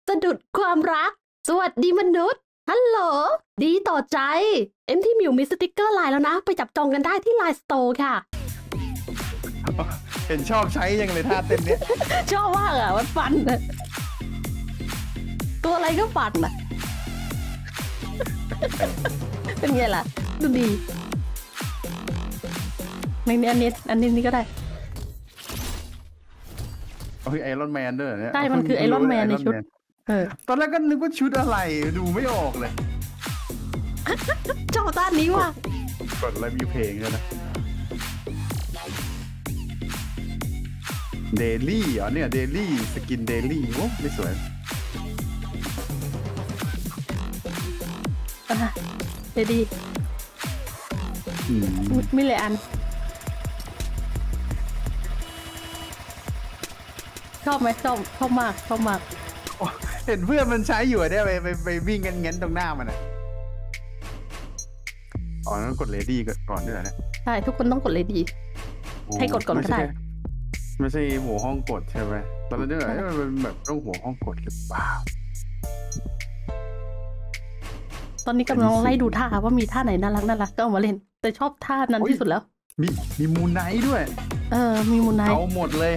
สะดุดความรักสวัสดีมนุษย์ฮัลโหลดีต่อใจที่มิวมีสติกเกอร์ไลน์แล้วนะไปจับจองกันได้ที่ไลน์สโตร์ค่ะเห็นชอบใช้ยังเลยท่าเต้นเนี้ยชอบมากอ่ะมันฟันตัวอะไรก็ฟันอ่ะ เป็นไงล่ะดูดีในนี้อันนี้ก็ได้ไอรอนแมนด้วยเนี่ยใช่มันคือไอรอนแมนในชุดตอนแรกก็นึกว่าชุดอะไรดูไม่ออกเลยชอบต้านนี้ว่ะกดอะไรมีเพลงเลยนะเดลี่อ๋อเนี่ยเดลี่สกินเดลี่โอ้ไม่สวยเดลี่มีหลายอันชอบไหมชอบมากเห็นเพื่อนมันใช้อยู่เนี่ยไปวิ่งงั้นตรงหน้ามันอ่ะอ๋อต้องกดเลดี้ก่อนด้วยนะใช่ทุกคนต้องกดเลดี้ให้กดก่อนก็ได้ไม่ใช่หัวห้องกดใช่ไหมตอนนั้นเนี่ยมันแบบต้องหัวห้องกดหรือเปล่าตอนนี้กำลังไล่ดูท่าว่ามีท่าไหนน่ารักก็เอามาเล่นแต่ชอบท่านั้นที่สุดแล้วมีมูนไนท์ด้วยมีมูนไนท์เอาหมดเลย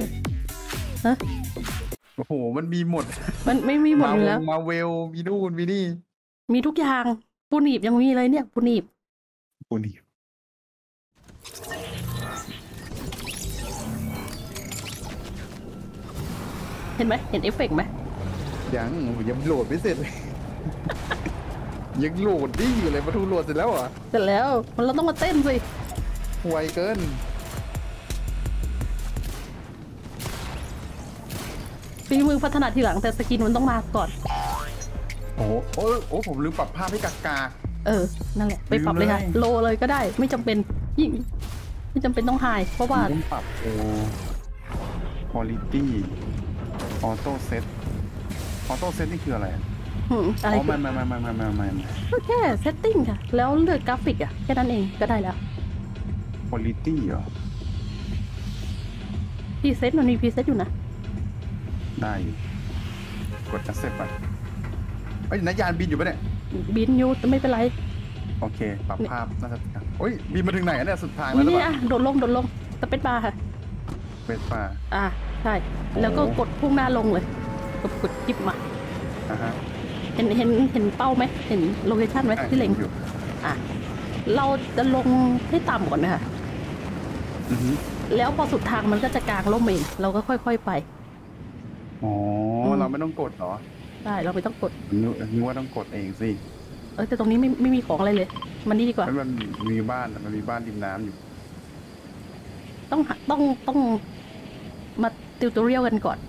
โอ้โหมันมีหมดมันไม่มีหมดอยู่แล้วมาเวลมีนู่นมีนี่มีทุกอย่างปูนีบยังมีเลยเนี่ยปูนีบเห็นไหมเห็นเอฟเฟกต์ไหมยังโหลดไม่เสร็จเลย ยังโหลดดิ้งอยู่เลยประตูโหลดเสร็จแล้วเหรอเสร็จแล้วเราต้องมาเต้นสิไวเกินฝีมือพัฒนาทีหลังแต่สกินมันต้องมาก่อนโอ้ผมลืมปรับภาพให้กากานั่นแหละไปปรับเลยค่ะโลเลยก็ได้ไม่จำเป็นยิ่งไม่จำเป็นต้องไฮเพราะว่าต้องปรับquality auto set นี่คืออะไรอะไรไม่ก็แค่เซตติ้งค่ะแล้วเลือกกราฟิกแค่นั้นเองก็ได้แล้ว quality เหรอพรีเซตมันมีพรีเซตอยู่นะได้กด accept ไปนักยานบินอยู่ปะเนี่ยบินอยู่แต่ไม่เป็นไรโอเคปรับภาพน่าจะบินมาถึงไหนเนี่ยสุดทางแล้วหรือเปล่าโดดลงสเปซบาร์ค่ะสเปซบาร์ใช่แล้วก็กดพุ่งหน้าลงเลยกดจิ๊บมาเห็นเป้าไหมเห็นโลเคชั่นไหมที่เล็งเราจะลงให้ต่ำก่อนนะคะแล้วพอสุดทางมันก็จะกางล่มเองเราก็ค่อยๆไปเราไม่ต้องกดเหรอได้เราไม่ต้องกดนึกว่าต้องกดเองสิแต่ตรงนี้ไม่มีของอะไรเลยมันนี่ดีกว่ามันมีบ้านริมน้ำอยู่ต้องมาติวตัวเรียลกันก่อน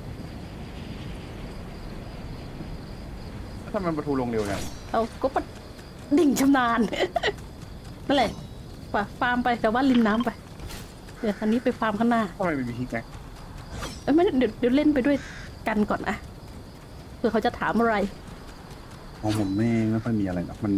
ถ้ามันประตูลงเร็วเนี่ยก็ปะดิ่งชำนาญนั่นแหละฟาร์มไปแต่ว่าริมน้ำไปเดี๋ยวอันนี้ไปฟาร์มข้างหน้าทำไมมีพิกไงไม่เดี๋ยวเล่นไปด้วยกันก่อนเผื่อเขาจะถามอะไรผมไม่ค่อยมีอะไรหรอกมัน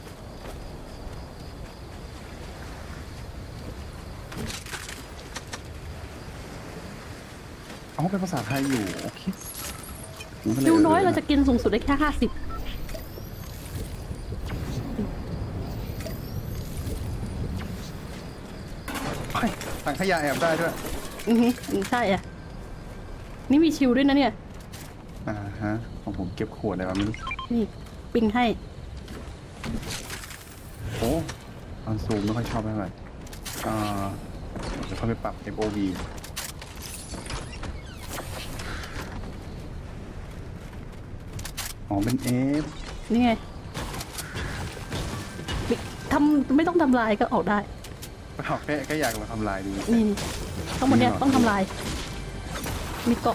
เป็นภาษาไทยอยู่โอเคดูน้อยเราจะกินสูงสุดได้แค่50 ถังขยะแอบได้ด้วยใช่นี่มีชิลด้วยนะเนี่ยของผมเก็บขวดอะไรวะไม่รู้นี่ปิ้งให้ตอนซูมไม่ค่อยชอบเท่าไหร่เดี๋ยวเขาไปปรับ FOV เป็น F นี่ไงไม่ต้องทำลายก็ออกได้แค่อยากมาทำลายดูนี่ทั้งหมดเนี่ยต้องทำลายมีเกาะ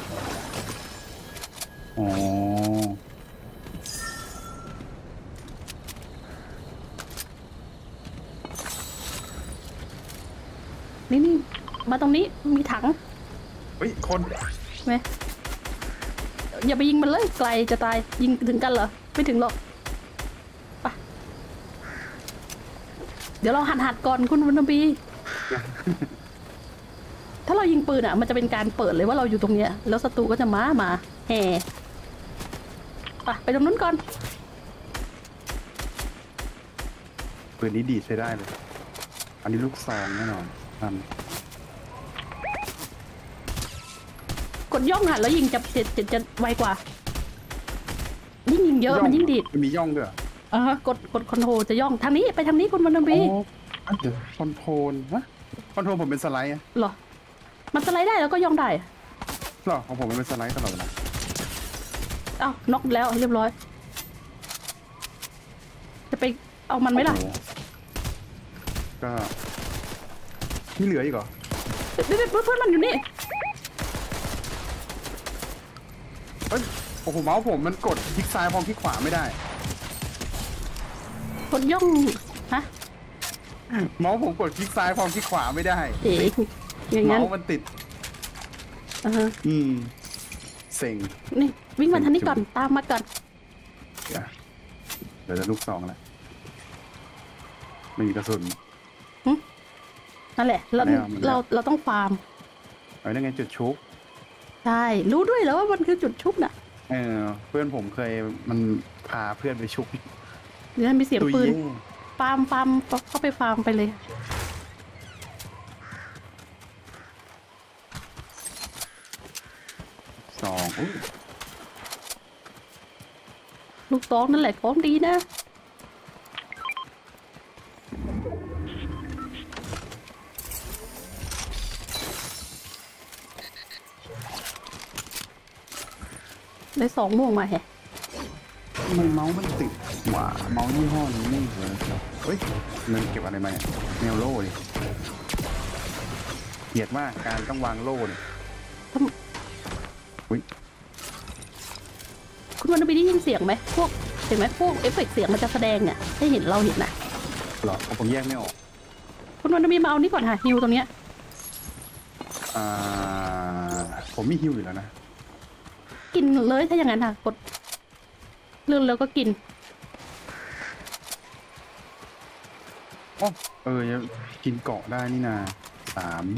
นี่มาตรงนี้มีถังคนไหมอย่าไปยิงมันเลยไกลจะตายยิงถึงกันเหรอไม่ถึงหรอกไปเดี๋ยวเราหัดก่อนคุณวันนบี ถ้าเรายิงปืนมันจะเป็นการเปิดเลยว่าเราอยู่ตรงเนี้ยแล้วศัตรูก็จะมาแห่ไปตรงนู้นก่อนปืนนี้ดีใช้ได้เลย อันนี้ลูกซองแน่นอนอันกดย่องค่ะแล้วยิงจะไวกว่ายิ่งยิงเยอะมันยิ่งดีดมีย่องด้วยกดคอนโทรจะย่องทางนี้ไปทางนี้คุณวันนบีเดี๋ยวคอนโทรลฮะคอนโทรลผมเป็นสไลด์อะเหรอมันสไลด์ได้แล้วก็ย่องได้หรอของผมมันเป็นสไลด์ตลอดเวลาเอ้าน็อกแล้วเรียบร้อยจะไปเอามันไหมล่ะโอ้โหก็นี่เหลืออีกเหรอเดี๋ยวเพื่อนมันอยู่นี่เฮ้ยโอ้โหเมาส์ผมมันกดคลิกซ้ายพร้อมคลิกขวาไม่ได้กดย่องฮะเมาส์ผมกดคลิกซ้ายพร้อมคลิกขวาไม่ได้เอ๋อย่างงั้นเมาส์มันติด เซ็งนี่วิ่งมาทางนี้ก่อนตามมาก่อนเดี๋ยวจะลูกซองแล้วไม่มีกระสุนนั่นแหละเราต้องฟาร์มเอาได้ไงจุดชุบใช่รู้ด้วยแล้วว่ามันคือจุดชุบน่ะเพื่อนผมเคยมันพาเพื่อนไปชุบเดี๋ยวมีเสียงตุยปืนเย่ฟาร์มเข้าไปฟาร์มไปเลยซองอุ๊ยลูกซองนั่นแหละของดีนะได้2 ม่วงมาแฮะทำไมเมาส์มันติดหว่าเมาส์ยี่ห้อนี้ไม่เหรอเฮ้ยเงินเก็บอะไรมาเนี่ยแนวโล่ดิเกลียดมากการต้องวางโล่เนี่ยอุ้ยคุณวันนบีได้ยินเสียงไหมพวกเห็นไหมพวกเอฟเฟกต์เสียงมันจะแสดงเนี่ยให้เห็นเราเห็นนะหรอผมแยกไม่ออกคุณวันนบีมาเอานี่ก่อนค่ะฮิวตรงเนี้ยผมมีฮิวอยู่แล้วนะกินเลยถ้าอย่างนั้นค่ะกดเลื่อนแล้วก็กินอ๋อกินเกาะได้นี่นา3 ใช่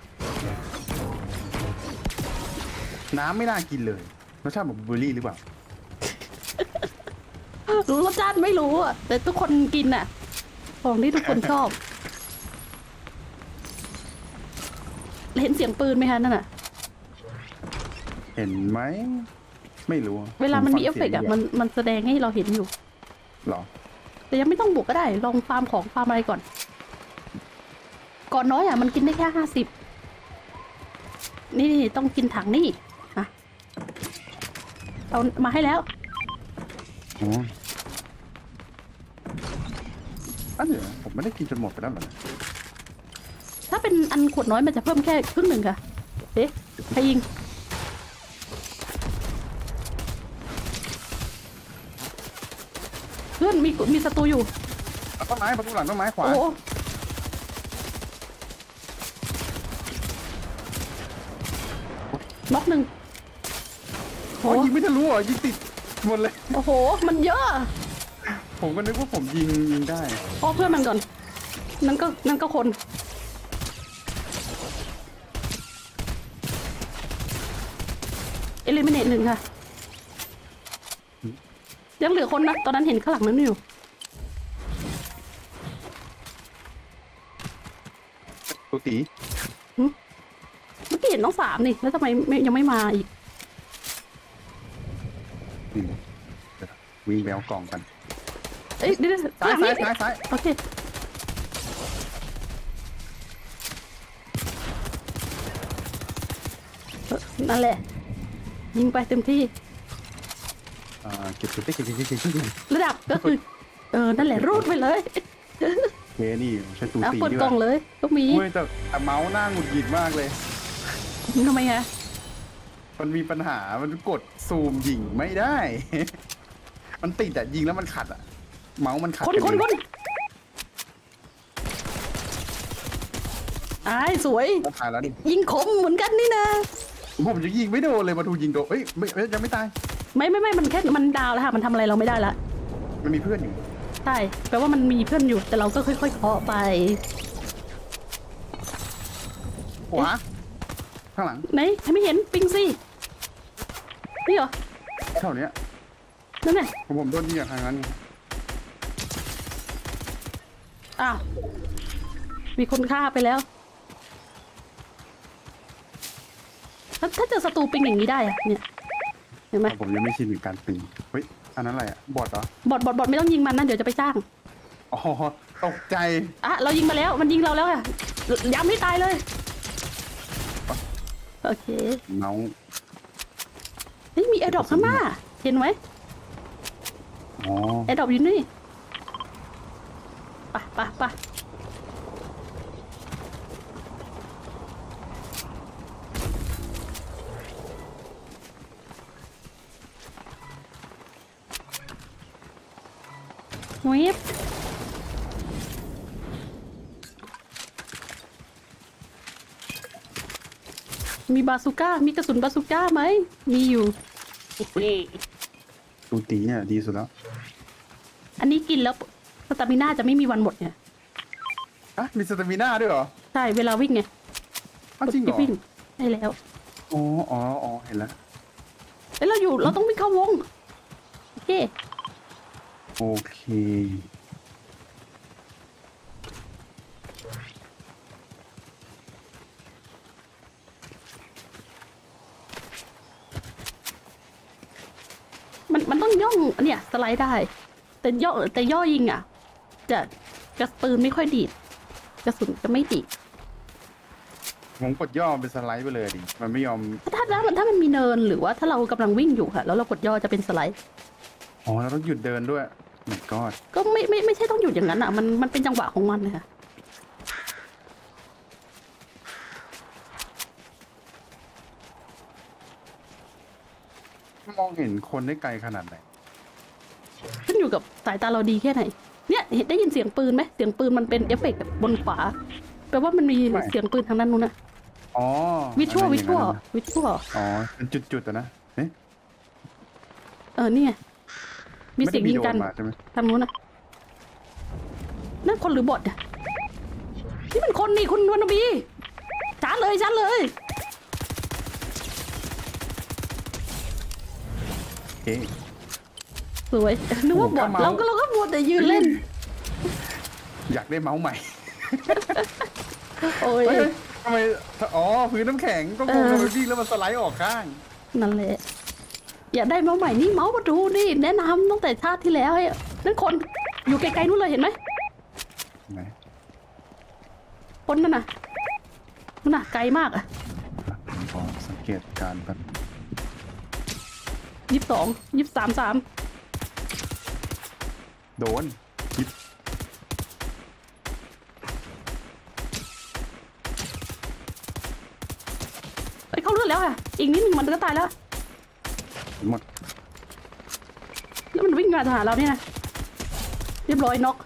น้ำไม่น่ากินเลยรสชาติแบบเบอร์รี่หรือเปล่ารู้รสชาติไม่รู้อ่ะแต่ทุกคนกินอ่ะของที่ทุกคนชอบ เห็นเสียงปืนไหมคะนั่นน่ะเห็นไหมไม่รู้เวลามันมีเอฟเฟกต์อ่ะมันแสดงให้เราเห็นอยู่หรอแต่ยังไม่ต้องบุกก็ได้ลองฟาร์มของฟาร์มอะไรก่อนก่อนน้อยอ่ะมันกินได้แค่50นี่ต้องกินถังนี่อ่ะเอามาให้แล้วอ๋ออันเนี้ยผมไม่ได้กินจนหมดไปแล้วเหรอถ้าเป็นอันขวดน้อยมันจะเพิ่มแค่ครึ่งหนึ่งค่ะเอ๊ะใครยิงเพื่อนมีศัตรูอยู่ต้นไม้ประตูหลังต้นไม้ขวาโอ้น็อกหนึ่งโอ้ยยิงไม่ทะลุอ่ะยิงติดหมดเลยโอ้โหมันเยอะผมก็นึกว่าผมยิงได้อ้อเพื่อนมันก่อนนั่นก็คนเอลิมิเนต1ค่ะยังเหลือคนนะตอนนั้นเห็นข้างหลังนั้นอยู่ตุตีเมื่อกี้เห็นน้อง3นี่แล้วทำไมยังไม่มาอีกนี่เดี๋ยววิ่งแบวกล่องกันเอ้ยเดี๋ยวข้างหลังนี่ซ้ายโอเคนั่นแหละยิงไปเต็มที่เก็บระดับก็คือนั่นแหละรูดไปเลยเคนี่ใช้ตูเอาตีเปิดดีกล่องเลยก็มีเว้ยแต่เมาส์หน้าหงุดหงิดมากเลยทำไมฮะมันมีปัญหามันกดซูมยิงไม่ได้ มันติดอ่ะยิงแล้วมันขัดอ่ะ เมาส์มันขัดคนอ้ายสวยก็ตายแล้วนี่ยิงคมเหมือนกันนี่นะผมจะยิงไม่โดนเลยมาทูยิงโดนเอ้ยไม่ยังไม่ตายไม่มันแค่มันดาวแล้วค่ะมันทำอะไรเราไม่ได้ละมันมีเพื่อนอยู่ใช่แปลว่ามันมีเพื่อนอยู่แต่เราก็ค่อยๆเคาะไปขวาข้างหลังไหนไม่เห็นปิงสินี่เหรอเท่านี้นั่นไงผมโดนยิงจากทางนั้นไงอ้าวมีคนฆ่าไปแล้วถ้าเจอศัตรูปิงอย่างนี้ได้อะเนี่ยเห็นไหมผมยังไม่ชินกับการปิงเฮ้ยอันนั้นอะไรอะบอทเหรอบอดไม่ต้องยิงมันนะเดี๋ยวจะไปจ้างอ๋อตกใจอ่ะเรายิงมาแล้วมันยิงเราแล้วอะย้ำให้ตายเลยโอเคเมาส์เฮ้ยมีแอร์ดรอปข้างหน้าเห็นไหมอ๋อแอร์ดรอปอยู่นี่ไปวิบมีบาซูก้ามีกระสุนบาซูก้าไหมมีอยู่ตูตีเนี่ยดีสุดแล้วอันนี้กินแล้วสตามิน่าจะไม่มีวันหมดเนี่ยอ่ะมีสเตมิน่าด้วยเหรอใช่เวลาวิ่งไงอ้าวจริงเหรอวิ่งได้แล้วอ๋อเห็นแล้วเอ้ยเราต้องวิ่งเข้าวงโอเคโอเคมันต้องย่องเนี่ยสไลด์ได้ แต่ย่อยิงอ่ะจะกระปืนไม่ค่อยดีดกระสุนจะไม่ดีดผมกดย่อเป็นสไลด์ไปเลยดิ มันไม่ยอมถ้ามันมีเนินหรือว่าถ้าเรากำลังวิ่งอยู่ค่ะ แล้วเรากดย่อจะเป็นสไลด์อ๋อเราต้องหยุดเดินด้วยmy god ก็ไม่ใช่ต้องหยุดอย่างนั้นอ่ะมันเป็นจังหวะของมันเลยค่ะมองเห็นคนได้ไกลขนาดไหนขึ้นอยู่กับสายตาเราดีแค่ไหนเนี่ยเห็นได้ยินเสียงปืนไหมเสียงปืนมันเป็นเอฟเฟกต์บนขวาแปลว่ามันมีเสียงปืนทางด้านนู้นนะอ๋อวิชวลอันนั้นอย่างนั้นนะ อ๋อ เป็นจุดๆอะนะเอ๊ะนี่ไงมีเสียงยิงกันไม่ได้มีโดรมาใช่ไหมทางนู้นนะนั่นคนหรือบอทอ่ะนี่มันคนนี่คุณวรรณบีชาร์จเลยโอเคสวยนึกว่าบอทโอ้โหเราก็มัวแต่ยืนเล่นอยากได้เมาส์ใหม่โอ้ยเฮ้ยทำไมอ๋อพื้นน้ำแข็งก็งงทำไมวิ่งแล้วมันสไลด์ออกข้างนั่นแหละอย่าได้เมาส์ใหม่นี่เมาส์ประตูนี่แนะนำตั้งแต่ชาติที่แล้วให้นั่นคนอยู่ไกลๆนู้นเลยเห็นไหมไหนคนนั่นน่ะไกลมากอ่ะผมขอสังเกตการณ์แบบ 22 23 3 โดนยิบเอ้ยเข้าเลือดแล้วอ่ะอีกนิดนึงมันก็ตายแล้วหมดแล้วมันวิ่งมาหาเราเนี่ยนะเรียบร้อยน็อก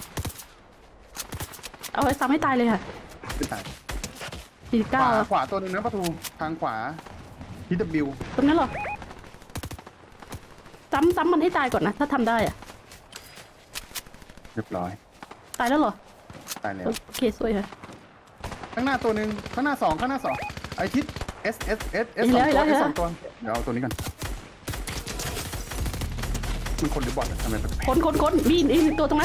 เอาไว้ซ้ำให้ตายเลยค่ะไม่ตาย 49 ขวาตัวหนึ่งนะประตูทางขวาพีดับบิวตรงนั้นเหรอซ้ำมันให้ตายก่อนนะถ้าทำได้อ่ะเรียบร้อยตายแล้วเหรอตายแล้วโอเคสวยค่ะข้างหน้าตัวหนึ่งข้างหน้าสองไอทิศ S เห็นสแล้อวงเห็นตัวแล้ว S สองตัวเดี๋ยวเอาตัวนี้ก่อนมันคนหรือบอทอะทำไมแปลกคนมีตัวตรงนั้น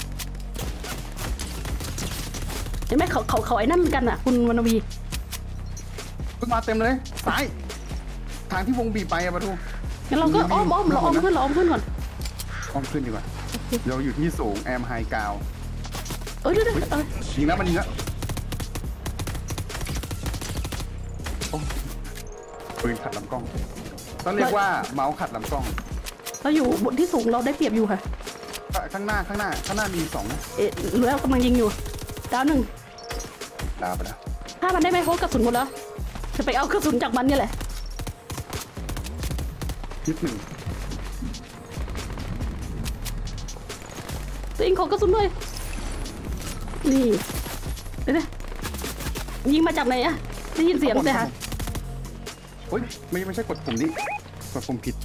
เห็นไหมเขาไอ้นั่นกันอ่ะ คุณวรรณวีๆขึ้นมาเต็มเลยซ้ายทางที่วงบีบไปอะประตูงั้นเราก็อ้อมเราอ้อมขึ้นก่อนอ้อมขึ้นดีกว่าเราอยู่ที่สูงแอมไฮกาวเอ้ยเดี๋ยวยิงแล้วมันยิงแล้วโอ้ปืนขัดลำกล้องต้องเรียกว่าเมาส์ขัดลำกล้องเราอยู่บนที่สูงเราได้เปรียบอยู่ค่ะข้างหน้ามีสองเหลือกำลังยิงอยู่ดาวหนึ่งดาวไปแล้วถ้ามันได้ไหมเพราะกระสุนหมดแล้ว จะไปเอากระสุนจากมันนี่แหละนิดหนึ่งตัวเองขอกระสุนด้วยนี่เดี๋ยวยิงมาจากไหนอะได้ยินเสียงแต่ฮะเฮ้ยไม่ใช่กดปุ่มนี้กดปุ่มผิด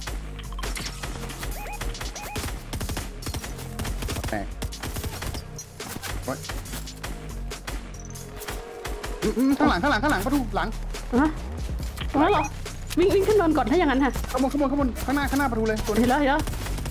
แตกเฮ้ยข้างหลังประตูหลังฮะตรงนั้นเหรอวิ่งขึ้นนอนก่อนถ้าอย่างนั้นค่ะข้างบนข้างหน้าประตูเลยตัวนี้เห็นแล้ว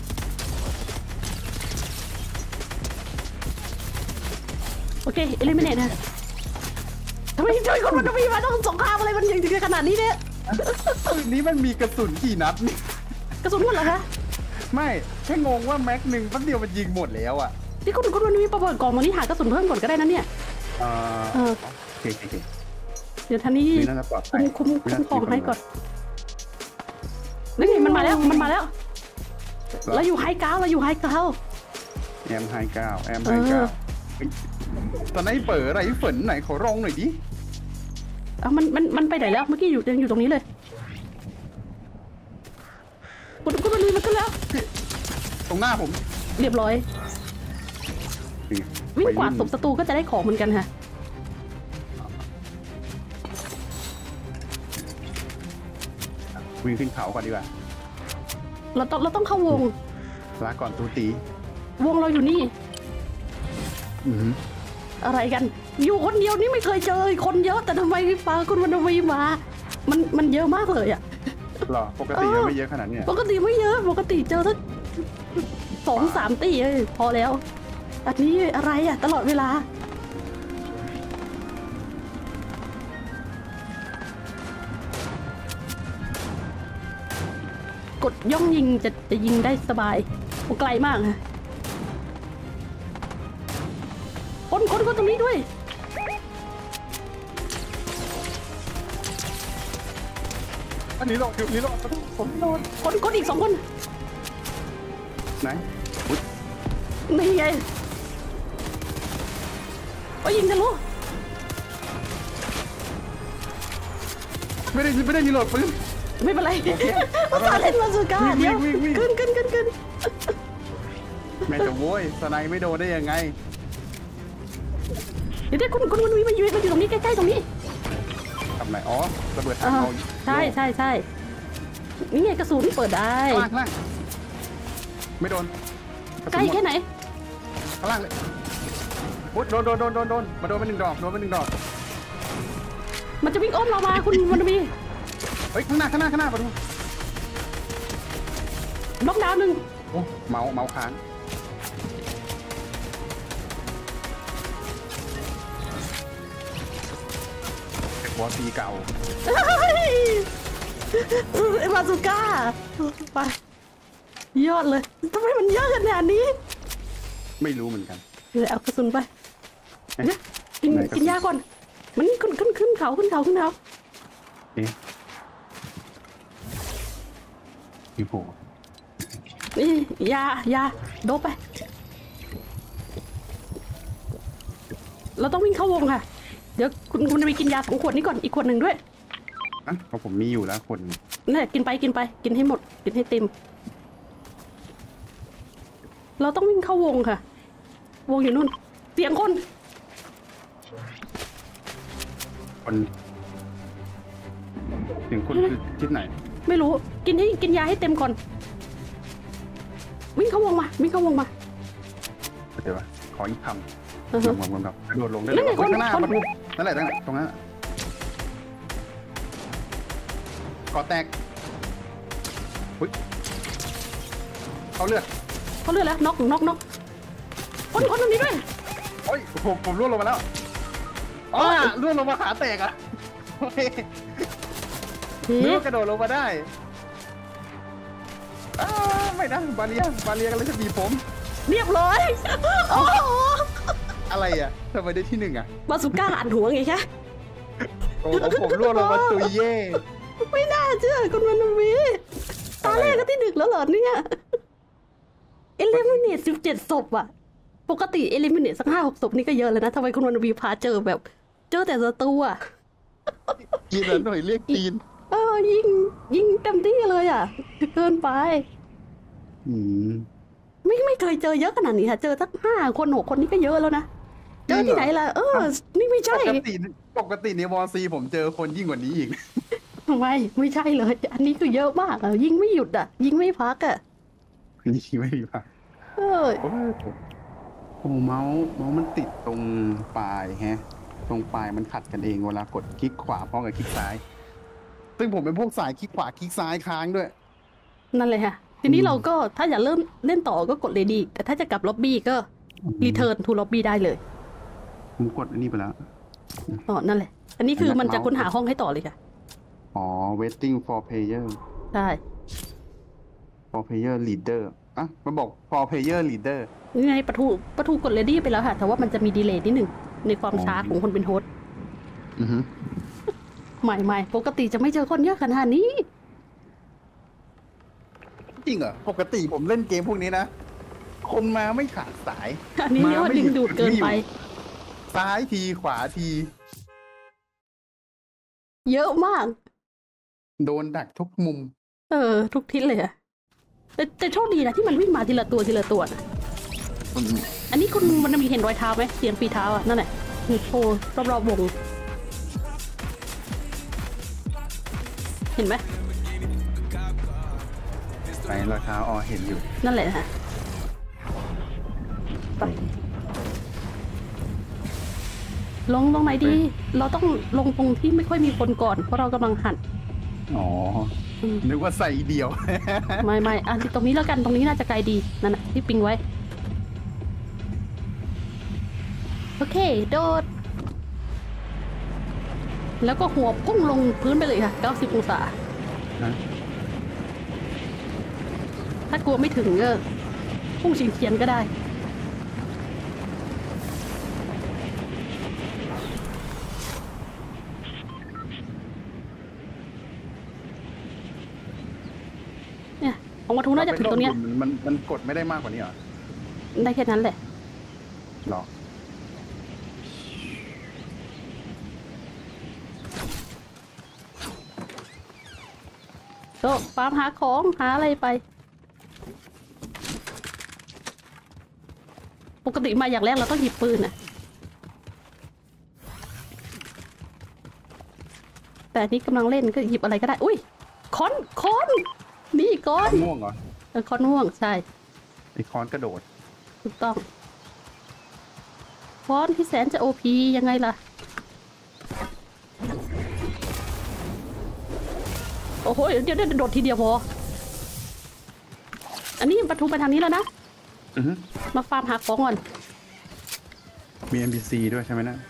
โอเคเอลิมิเนตนะทำไมช่วยคนมันจะมีมาต้องสงครามอะไรมันยังถึงขนาดนี้เนี่ยปืนนี้มันมีกระสุนกี่นัดนี่กระสุนหมดเหรอคะไม่แค่งงว่าแม็กหนึ่งแป๊บเดียวมันยิงหมดแล้วอ่ะที่คุณมันมีประเบิดกล่องตรงนี้หากระสุนเพิ่มก่อนก็ได้นะเนี่ยโอเคเดี๋ยวท่านี้นี่น่าจะปลอดภัยคุ้มของให้ก่อนนี่มันมาแล้วเราอยู่ไฮกราวแอมไฮเก้าตอนนี้เปิดอะไรฝนไหนขอร้องหน่อยดิมันไปไหนแล้วเมื่อกี้ยังอยู่ตรงนี้เลยคุณมันมีมันขึ้นแล้วตรงหน้าผมเรียบร้อยวิ่งกวาดศพศัตรูก็จะได้ของเหมือนกันค่ะวิ่งขึ้นเขาก่อนดีกว่าเราต้องเข้าวงลาก่อนตูตีวงเราอยู่นี่อืออะไรกัน อยู่คนเดียวนี่ไม่เคยเจอคนเยอะแต่ทำไมปาคุณวันวีมามันเยอะมากเลยอ่ะหรอปกติยังไม่เยอะขนาดนี้ปกติไม่เยอะปกติเจอสัก2-3 ตีพอแล้วอันนี้อะไรอ่ะตลอดเวลากดย่องยิงจะยิงได้สบายโอ้ไกลมากค่ะคนตรงนี้ด้วยอันนี้ลงผมโดนคนอีก2 คนไหนนี่ไงโอ้ยิงทะลุไม่ได้รีโหลดปืนไม่เป็นไรโอเคภาษาเล่นมาสุก้าเดี๋ยววิ่งขึ้นแม่จะโว้ยสไนไม่โดนได้ยังไงเดี๋ยวคุณมันอยู่ตรงนี้ใกล้ๆตรงนี้ทำไรอ๋อระเบิดถังเอาใช่นี่ไงกระสุนเปิดได้ข้างล่างไม่โดนใกล้แค่ไหนข้างล่างเลยอุ๊ยโดนมาโดนไป1 ดอกมันจะวิ่งอ้อมเรามาคุณมันมีเฮ้ยข้างหน้าประตูล็อกดาวน์ 1 โอ้เมาค้างวอซีเก่ามาสุก้าไปยอดเลยทำไมมันเยอะขนาดนี้ไม่รู้เหมือนกันเลยเอากระสุนไปเอ๊ะกินยาก่อนมันนี่ขึ้นเขาเอ๊ะพี่โผนี่ยาโดบไปเราต้องวิ่งเข้าวงค่ะเดี๋ยวคุณจะไปกินยา2 ขวดนี้ก่อนอีกขวดหนึ่งด้วยอ่ะเพราะผมมีอยู่แล้วคนนี่กินไปกินให้หมดกินให้เต็มเราต้องวิ่งเข้าวงค่ะ วงอยู่นู่นเสียงคนถึงคนคือทิศไหนไม่รู้กินยาให้เต็มก่อนวิ่งเข้าวงมาเดี๋ยวขออีกคำกระโดดลงได้เลยข้างหน้าประตูนั่นแหละตรงนั้นก่อแตกอุ้ยเขาเลือดแล้วน็อกคนตรงนี้ด้วยโอ้ยผมร่วงลงมาแล้วอ๋อร่วงลงมาขาแตกอ่ะนึกว่ากระโดดลงมาได้ไม่นะบาเลียกันเลยจะบีบผมเรียบร้อยโอ้โหอะไรอ่ะทำไมได้ที่ 1อ่ะบาสุก้าอันหัวไงคะโอ้ผมร่วงลงมาตุยเย่ไม่น่าเชื่อคุณวันวีตาแรกก็ที่ 1แล้วเหรอเนี่ยเอลิมิเนต17 ศพอะปกติเอลิมิเนตสัก5-6 ศพนี่ก็เยอะเลยนะทำไมคุณวันวีพาเจอแต่ศัตรูอะกินแล้วหน่อยเรียกตีนยิงเต็มที่เลยอะเกินไปไม่เคยเจอเยอะขนาดนี้ค่ะเจอสัก5 คน 6 คนนี่ก็เยอะแล้วนะเจอที่ไหนล่ะนี่ไม่ใช่ปกติในวอซีผมเจอคนยิ่งกว่านี้อีกไม่ใช่เลยอันนี้คือเยอะมากอะยิงไม่หยุดอะยิงไม่พักอะนี่ไม่มีพักโอ้เมาส์มันติดตรงปลายตรงปลายมันขัดกันเองเวลากดคลิกขวาพร้อมกับคลิกซ้ายซึ่งผมเป็นพวกสายคลิกขวาคลิกซ้ายค้างด้วยนั่นเลยค่ะ ทีนี้เราก็ถ้าอยากเริ่มเล่นต่อก็กดเลดี้แต่ถ้าจะกลับล็อบบี้ก็รีเทิร์นทูล็อบบี้ได้เลยผมกดอันนี้ไปแล้วอ๋อนั่นแหละ อันนี้คือมันจะค้นหาห้องให้ต่อเลยค่ะอ๋อ waiting for player ใช่ for player leader อ่ะมันบอก for player leader นี่ไงประตูกดเลดี้ไปแล้วค่ะ แต่ว่ามันจะมีดีเลย์นิดหนึ่งในความช้าของคนเป็นโฮสต์อือฮึใหม่ปกติจะไม่เจอคนเยอะขนาดนี้จริงเหรอปกติผมเล่นเกมพวกนี้นะ คนมาไม่ขาดสายอันนี้เรียกว่าดึงดูดเกินไปซ้ายทีขวาทีเยอะมากโดนดักทุกมุมทุกทิศเลยอะแต่โชคดีนะที่มันวิ่งมาทีละตัวนะ อันนี้คุณมันมีเห็นรอยเท้าไหมเสียงฝีเท้าอ่ะนั่นแหละคือโชว์รอบๆวง เห็นไหมไหนรอยเท้าอ๋อเห็นอยู่นั่นแหละฮะไปลงตรงไหนดี เราต้องลงตรงที่ไม่ค่อยมีคนก่อนเพราะเรากำลังหันอ๋อนึกว่าใส่เดียวไม่อันตรงนี้แล้วกันตรงนี้น่าจะไกลดีนั่นแหละที่ปิงไว้โอเคโดดแล้วก็หัวพุ่งลงพื้นไปเลยค่ะ90องศาถ้ากลัวไม่ถึงก็พุ่งเฉียงก็ได้เนี่ยของวัตถุน่าจะถึงตรงเนี้ยมันกดไม่ได้มากกว่านี้เหรอได้แค่นั้นแหละหรอก็ฟาร์มหาของหาอะไรไปปกติมาอย่างแรกเราต้องหยิบปืนน่ะแต่นี่กำลังเล่นก็หยิบอะไรก็ได้อุ้ยค้อนนี่ค้อนม่วงเหรอค้อนม่วงใช่ไอ้ค้อนกระโดดถูกต้องค้อนที่แสนจะโอพียังไงล่ะโอ้โหเดี๋ยวโดดทีเดียวพออันนี้ประตูไปทางนี้แล้วนะมาฟาร์มหาของก่อนมี NPC ด้วยใช่ไหมนะ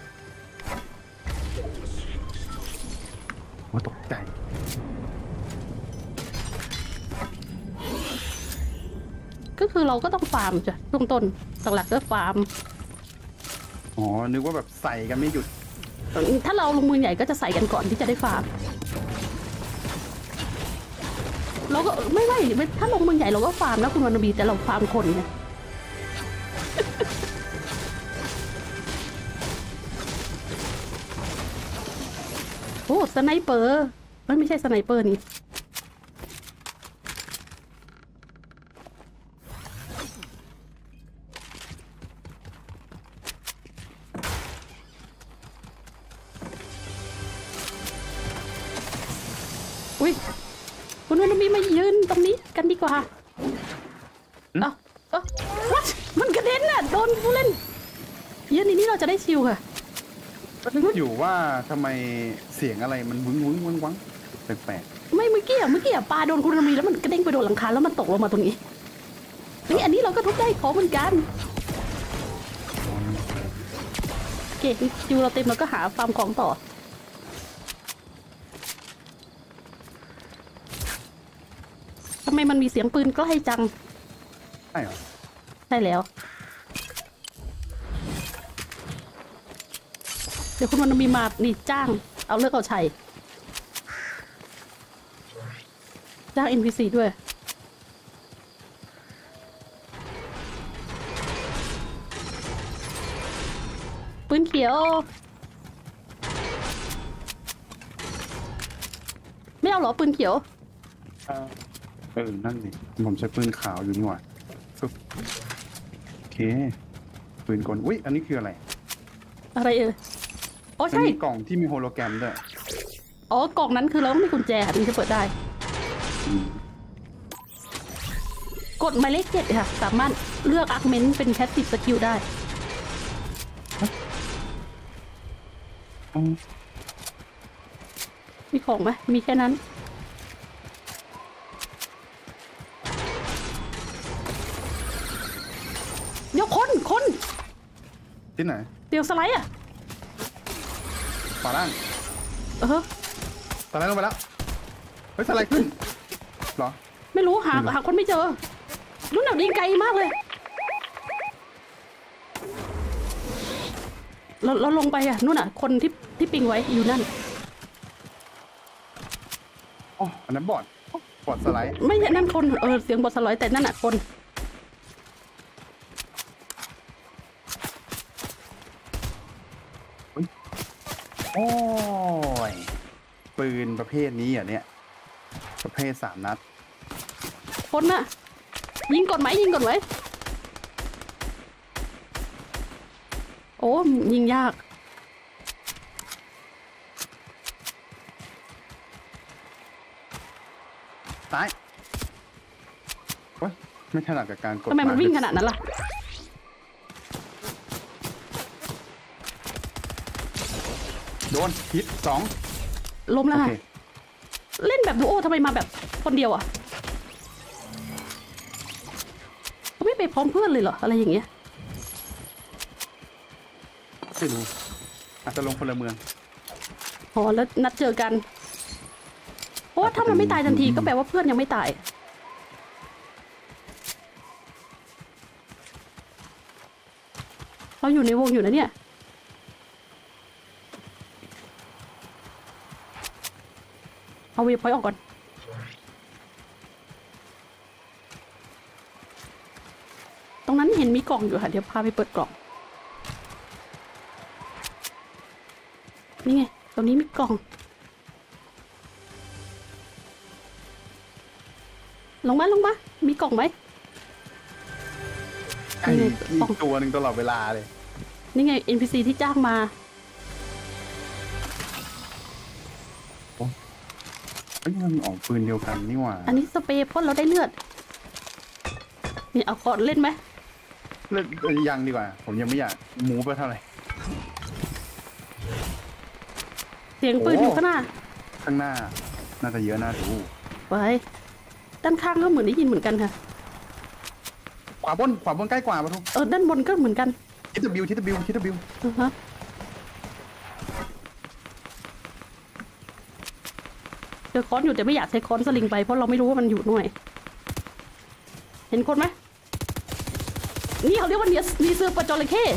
ว่าตกใจก็คือเราก็ต้องฟาร์มจ้ะช่วงต้นหลักๆก็ฟาร์มอ๋อนึกว่าแบบใส่กันไม่หยุดถ้าเราลงมือใหญ่ก็จะใส่กันก่อนที่จะได้ฟาร์มเราก็ไม่ถ้าลงมือใหญ่เราก็ฟาร์มนะคุณวรรณบีแต่เราฟาร์มคนไงโอ้สไนเปอร์ไม่ใช่สไนเปอร์นี่อุ้ยคุณวรรณบีมายืนตรงนี้กันดีกว่ามันกระเด็นน่ะโดนผู้เล่นยืนนี่เราจะได้ชิวค่ะอยู่ว่าทำไมเสียงอะไรมันวุ้งวังแปลกๆไม่เมื่อกี้ปลาโดนคุณวรรณบีแล้วมันกระเด้งไปโดนหลังคาแล้วมันตกลงมาตรงนี้นี่อันนี้เราก็ทุบได้ของเหมือนกันโอเคชิวเราเต็มเราก็หาฟาร์มของต่อทำไมมันมีเสียงปืนใกล้จังใช่เหรอใช่แล้วเดี๋ยวคุณวรรณบีมานี่จ้างเอาเลิกเอาชัยจ้าง NPC ด้วยปืนเขียวไม่เอาหรอปืนเขียวนั่นสิผมใช้ปืนขาวอยู่นี่หว่าโอเคปืนกลอุ้ยอันนี้คืออะไรอ๋อใช่มีกล่องที่มีโฮโลแกรมด้วยอ๋อกล่องนั้นคือเราต้องมีกุญแจถึงจะเปิดได้กดหมายเลข7ค่ะสามารถเลือกอาร์เมนต์เป็นแพสซีฟสกิลได้มีของไหมมีแค่นั้นเดี๋ยวคนที่ไหนเดี๋ยวสไลด์อ่ะขวาล่างเสไลด์ลงไปแล้วเฮ้ยสไลด์ขึ้นเหรอไม่รู้หาคนไม่เจอรุ่นแบบยิงไกลมากเลยเราลงไปอ่ะนู่นอ่ะคนที่ปิงไว้อยู่นั่นอ๋ออันนั้นบอดสไลด์ไม่ใช่นั่นคนเสียงบอสไลด์แต่นั่นอ่ะคนโอ้ยปืนประเภทนี้อ่ะเนี่ยประเภท3 นัดคนน่ะยิงก่อนไหมโอ้ยิงยากตายโอ๊ยไม่ถนัดกับการกดทำไมมันวิ่งขนาดนั้นล่ะโดนฮิตล้ม 2 แล้วโอค่ะเคเล่นแบบดูโอทำไมมาแบบคนเดียวอ่ะเขาไม่ไปพร้อมเพื่อนเลยเหรออะไรอย่างเงี้ยไม่รู้อาจจะลงพลเมืองอ๋อแล้วนัดเจอกันเพราะว่าถ้ามันไม่ตายทันทีก็แปลว่าเพื่อนยังไม่ตายเราอยู่ในวงอยู่นะเนี่ยเอาเวฟพอยต์ออกก่อนตรงนั้นเห็นมีกล่องอยู่ค่ะเดี๋ยวพาไปเปิดกล่องนี่ไงตรงนี้มีกล่องลงมามีกล่องไหมไอ้อีกตัวหนึ่งตลอดเวลาเลยนี่ไง NPC ที่จ้างมาเอ้ยมันออกปืนเดียวกันนี่หว่าอันนี้สเปรย์พ่นเราได้เลือดนี่เอาคอร์ดเล่นไหมเล่นยังดีกว่า ผมยังไม่อยากมูฟไปเท่าไหร่เสียงปืนอยู่ข้างหน้าข้างหน้าน่าจะเยอะน่าดูไปด้านข้างก็เหมือนได้ยินเหมือนกันค่ะขวาบนใกล้กว่าปะทุกด้านบนก็เหมือนกันทิศบิวฮะเจอค้อนอยู่แต่ไม่อยากใช้ค้อนสลิงไปเพราะเราไม่รู้ว่ามันอยู่หน่วยเห็นคนไหมนี่เขาเรียกว่านีเสือปลาจระเข้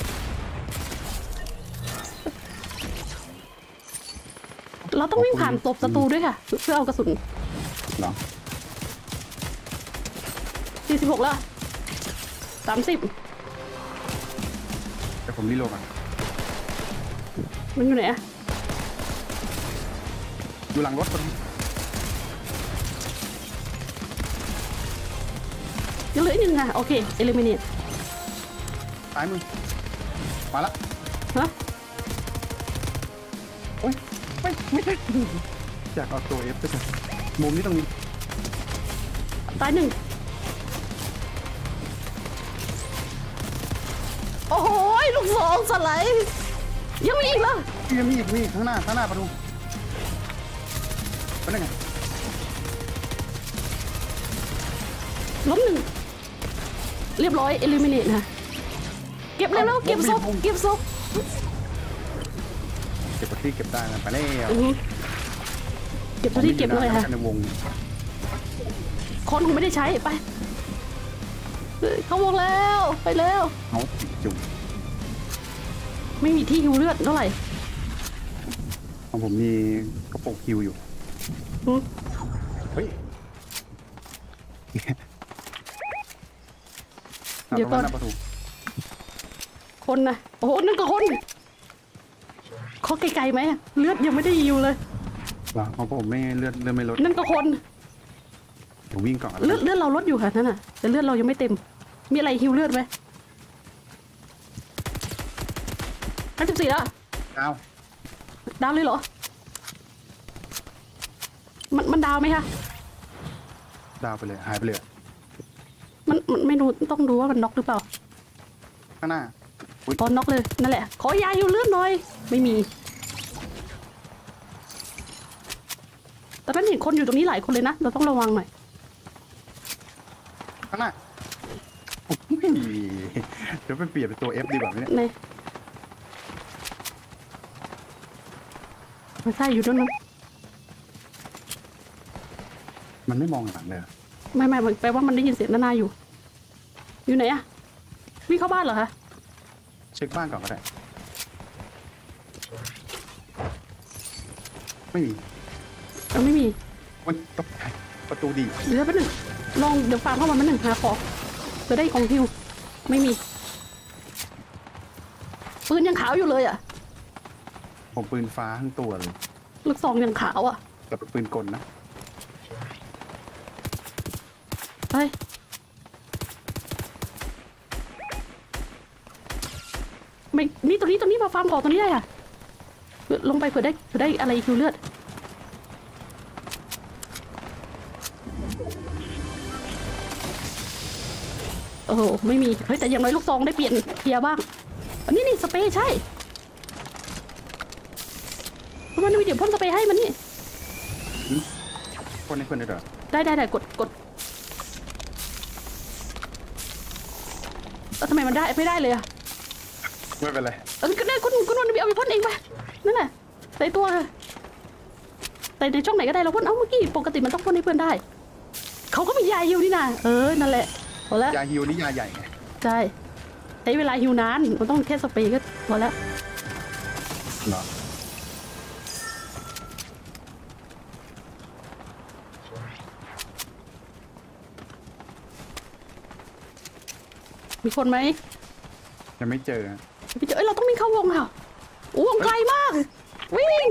เราต้องวิ่งผ่านตบศัตรูด้วยค่ะเพื่อเอากระสุนเหรอ 46แล้ว30 แต่ผมรีโหลดก่อนมันอยู่ไหนอะอยู่หลังรถปะทุกยังเหลืออีกหนึ่งค่ะโอเคเอลิมิเนตซ้ายมือมาละฮะโอ๊ยไม่ใช่อยากเอาตัวเอฟไปก่อนมุมนี้ตรงนี้ตาย1โอ้โหลูกศรสไลด์ยังมีอีกเหรอมีอีกข้างหน้าประตูเป็นไงล้ม1เรียบร้อยเอลิมิเนตนะเก็บแล้วเก็บศพเก็บประที่เก็บได้นะไปแล้วเก็บเท่าที่เก็บเลยค่ะในวงคนคงไม่ได้ใช้ไปเข้าวงแล้วไปแล้วเอาจุ่มไม่มีที่ฮิวเลือดเท่าไหร่ของผมมีกระโปรงคิวอยู่ เฮ้ยเดี๋ยวก่อนประตูคนนะโอ้โหนั่นก็คนเขาไกลๆไหมเลือดยังไม่ได้ฮิวเลยเหรอของผมไม่เลือดไม่ลดนั่นก็คนเดี๋ยววิ่งก่อนเลือดเราลดอยู่ค่ะนั่นน่ะแต่เลือดเรายังไม่เต็มมีอะไรฮิวเลือดไหม54แล้วดาวดาวเลยเหรอมันดาวไหมคะดาวไปเลยหายไปเลยมันไม่รู้ต้องดูว่ามันน็อกหรือเปล่าข้างหน้าพอน็อกเลยนั่นแหละขอยาฮิวเลือดหน่อยไม่มีเห็นคนอยู่ตรงนี้หลายคนเลยนะเราต้องระวังหน่อยข้างหน้าโอ้ยเดี๋ยวไปเปลี่ยนเป็นตัว F ดีกว่าไหมเนี่ยในไม่ใช่อยู่ตรงนั้นมันไม่มองหลังเลยเหรอไม่แปลว่ามันได้ยินเสียงด้านหน้าอยู่ อยู่ไหนอะวิ่งเข้าบ้านเหรอคะเช็คบ้านก่อนก็ได้ไม่มีไม่มีมันตกใจประตูดีเดี๋ยวแป๊บนึงลองเดี๋ยวฟาร์มเข้ามาแป๊บนึงหาของจะได้ของฮิวไม่มีปืนยังขาวอยู่เลยอะผมปืนฟ้าทั้งตัวเลยลูกซองยังขาวอะแต่เป็นปืนกลนะไปไม่นี่ตรงนี้มาฟาร์มของตรงนี้ได้อะลงไปเผื่อได้อะไรฮิวเลือดโอ้โหไม่มีเฮ้ยแต่อย่างน้อยลูกซองได้เปลี่ยนเคลียร์บ้างอันนี้นี่สเปรย์ใช่มันมีเดี๋ยวพ่นสเปรย์ให้มันนี่คนให้คนได้เหรอได้กดทำไมมันได้ไม่ได้เลยอะไม่เป็นไรก็ได้คุณนนท์เอาไปพ่นเองไปนั่นแหละใส่ตัวใส่ในช่องไหนก็ได้เราพ่นเมื่อกี้ปกติมันต้องพ่นให้เพื่อนได้เขาก็มียาฮิวนี่นะนั่นแหละพอแล้วยาฮิวนี่ยาใหญ่ไงใช่ใช้เวลาฮิวนานมันต้องแค่สเปรย์ก็พอแล้วเหรอมีคนไหมยังไม่เจอพี่เจอเราต้องวิ่งเข้าวงค่ะวงไกลมากวิ่ง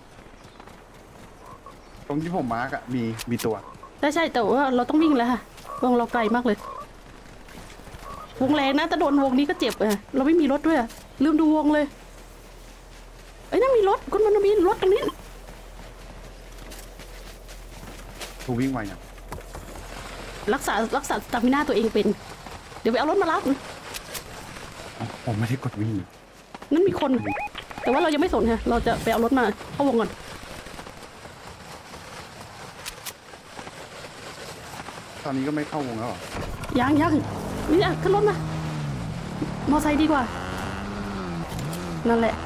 ตรงที่ผมมาร์กอะมีตัวใช่แต่ว่าเราต้องวิ่งแล้วค่ะวงเราไกลมากเลยวงแรงนะแต่โดนวงนี้ก็เจ็บเราไม่มีรถด้วยลืมดูวงเลยนั่นมีรถคุณมันมีรถตรงนี้ทูวิ่งไวเนี่ยรักษาสตามิน่าตัวเองเป็น เดี๋ยวไปเอารถมารับผมไม่ได้กดวิ่งนั่นมีคน แต่ว่าเรายังไม่สนค่ะเราจะไปเอารถมาเข้าวงก่อนตอนนี้ก็ไม่เข้าวงแล้วเหรอยังนี่ขึ้นรถมา มอไซค์ดีกว่า นั่นแหละ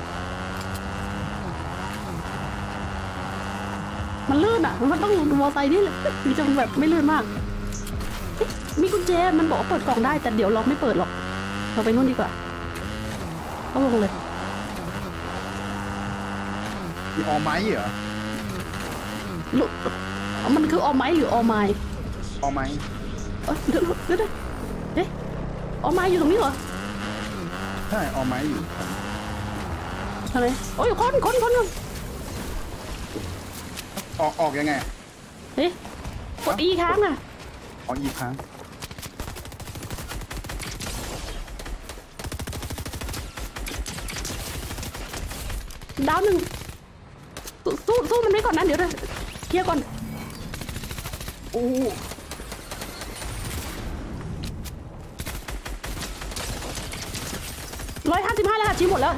มันลื่นมันต้องมอไซค์นี่แหละมันจะแบบไม่ลื่นมากมีกุญแจมันบอกว่าเปิดกล่องได้แต่เดี๋ยวเราไม่เปิดหรอกเราไปนู่นดีกว่าเข้าวงเลยมีออไม้เหรอลุมันคือออไม้หรือออไม้ออไม้เดี๋ยวเอ๊ะออไม้อยู่ตรงนี้เหรอใช่ออไม้อยู่อะไรโอ้ยคนออกยังไงเอ๊ะกด E ค้างอ่ะออกอีกครั้งดาวหนึ่งสู้มันไว้ก่อนนะเดี๋ยวนะเคลียร์ก่อนโอ้ 155แล้วค่ะชี้หมดแล้ว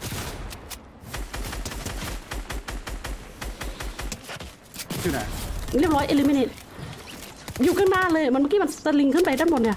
ชื่อไหนเรียบร้อยเอลิมิเนตอยู่ข้างหน้าเลยมันเมื่อกี้มันสลิงขึ้นไปด้านบนเนี่ย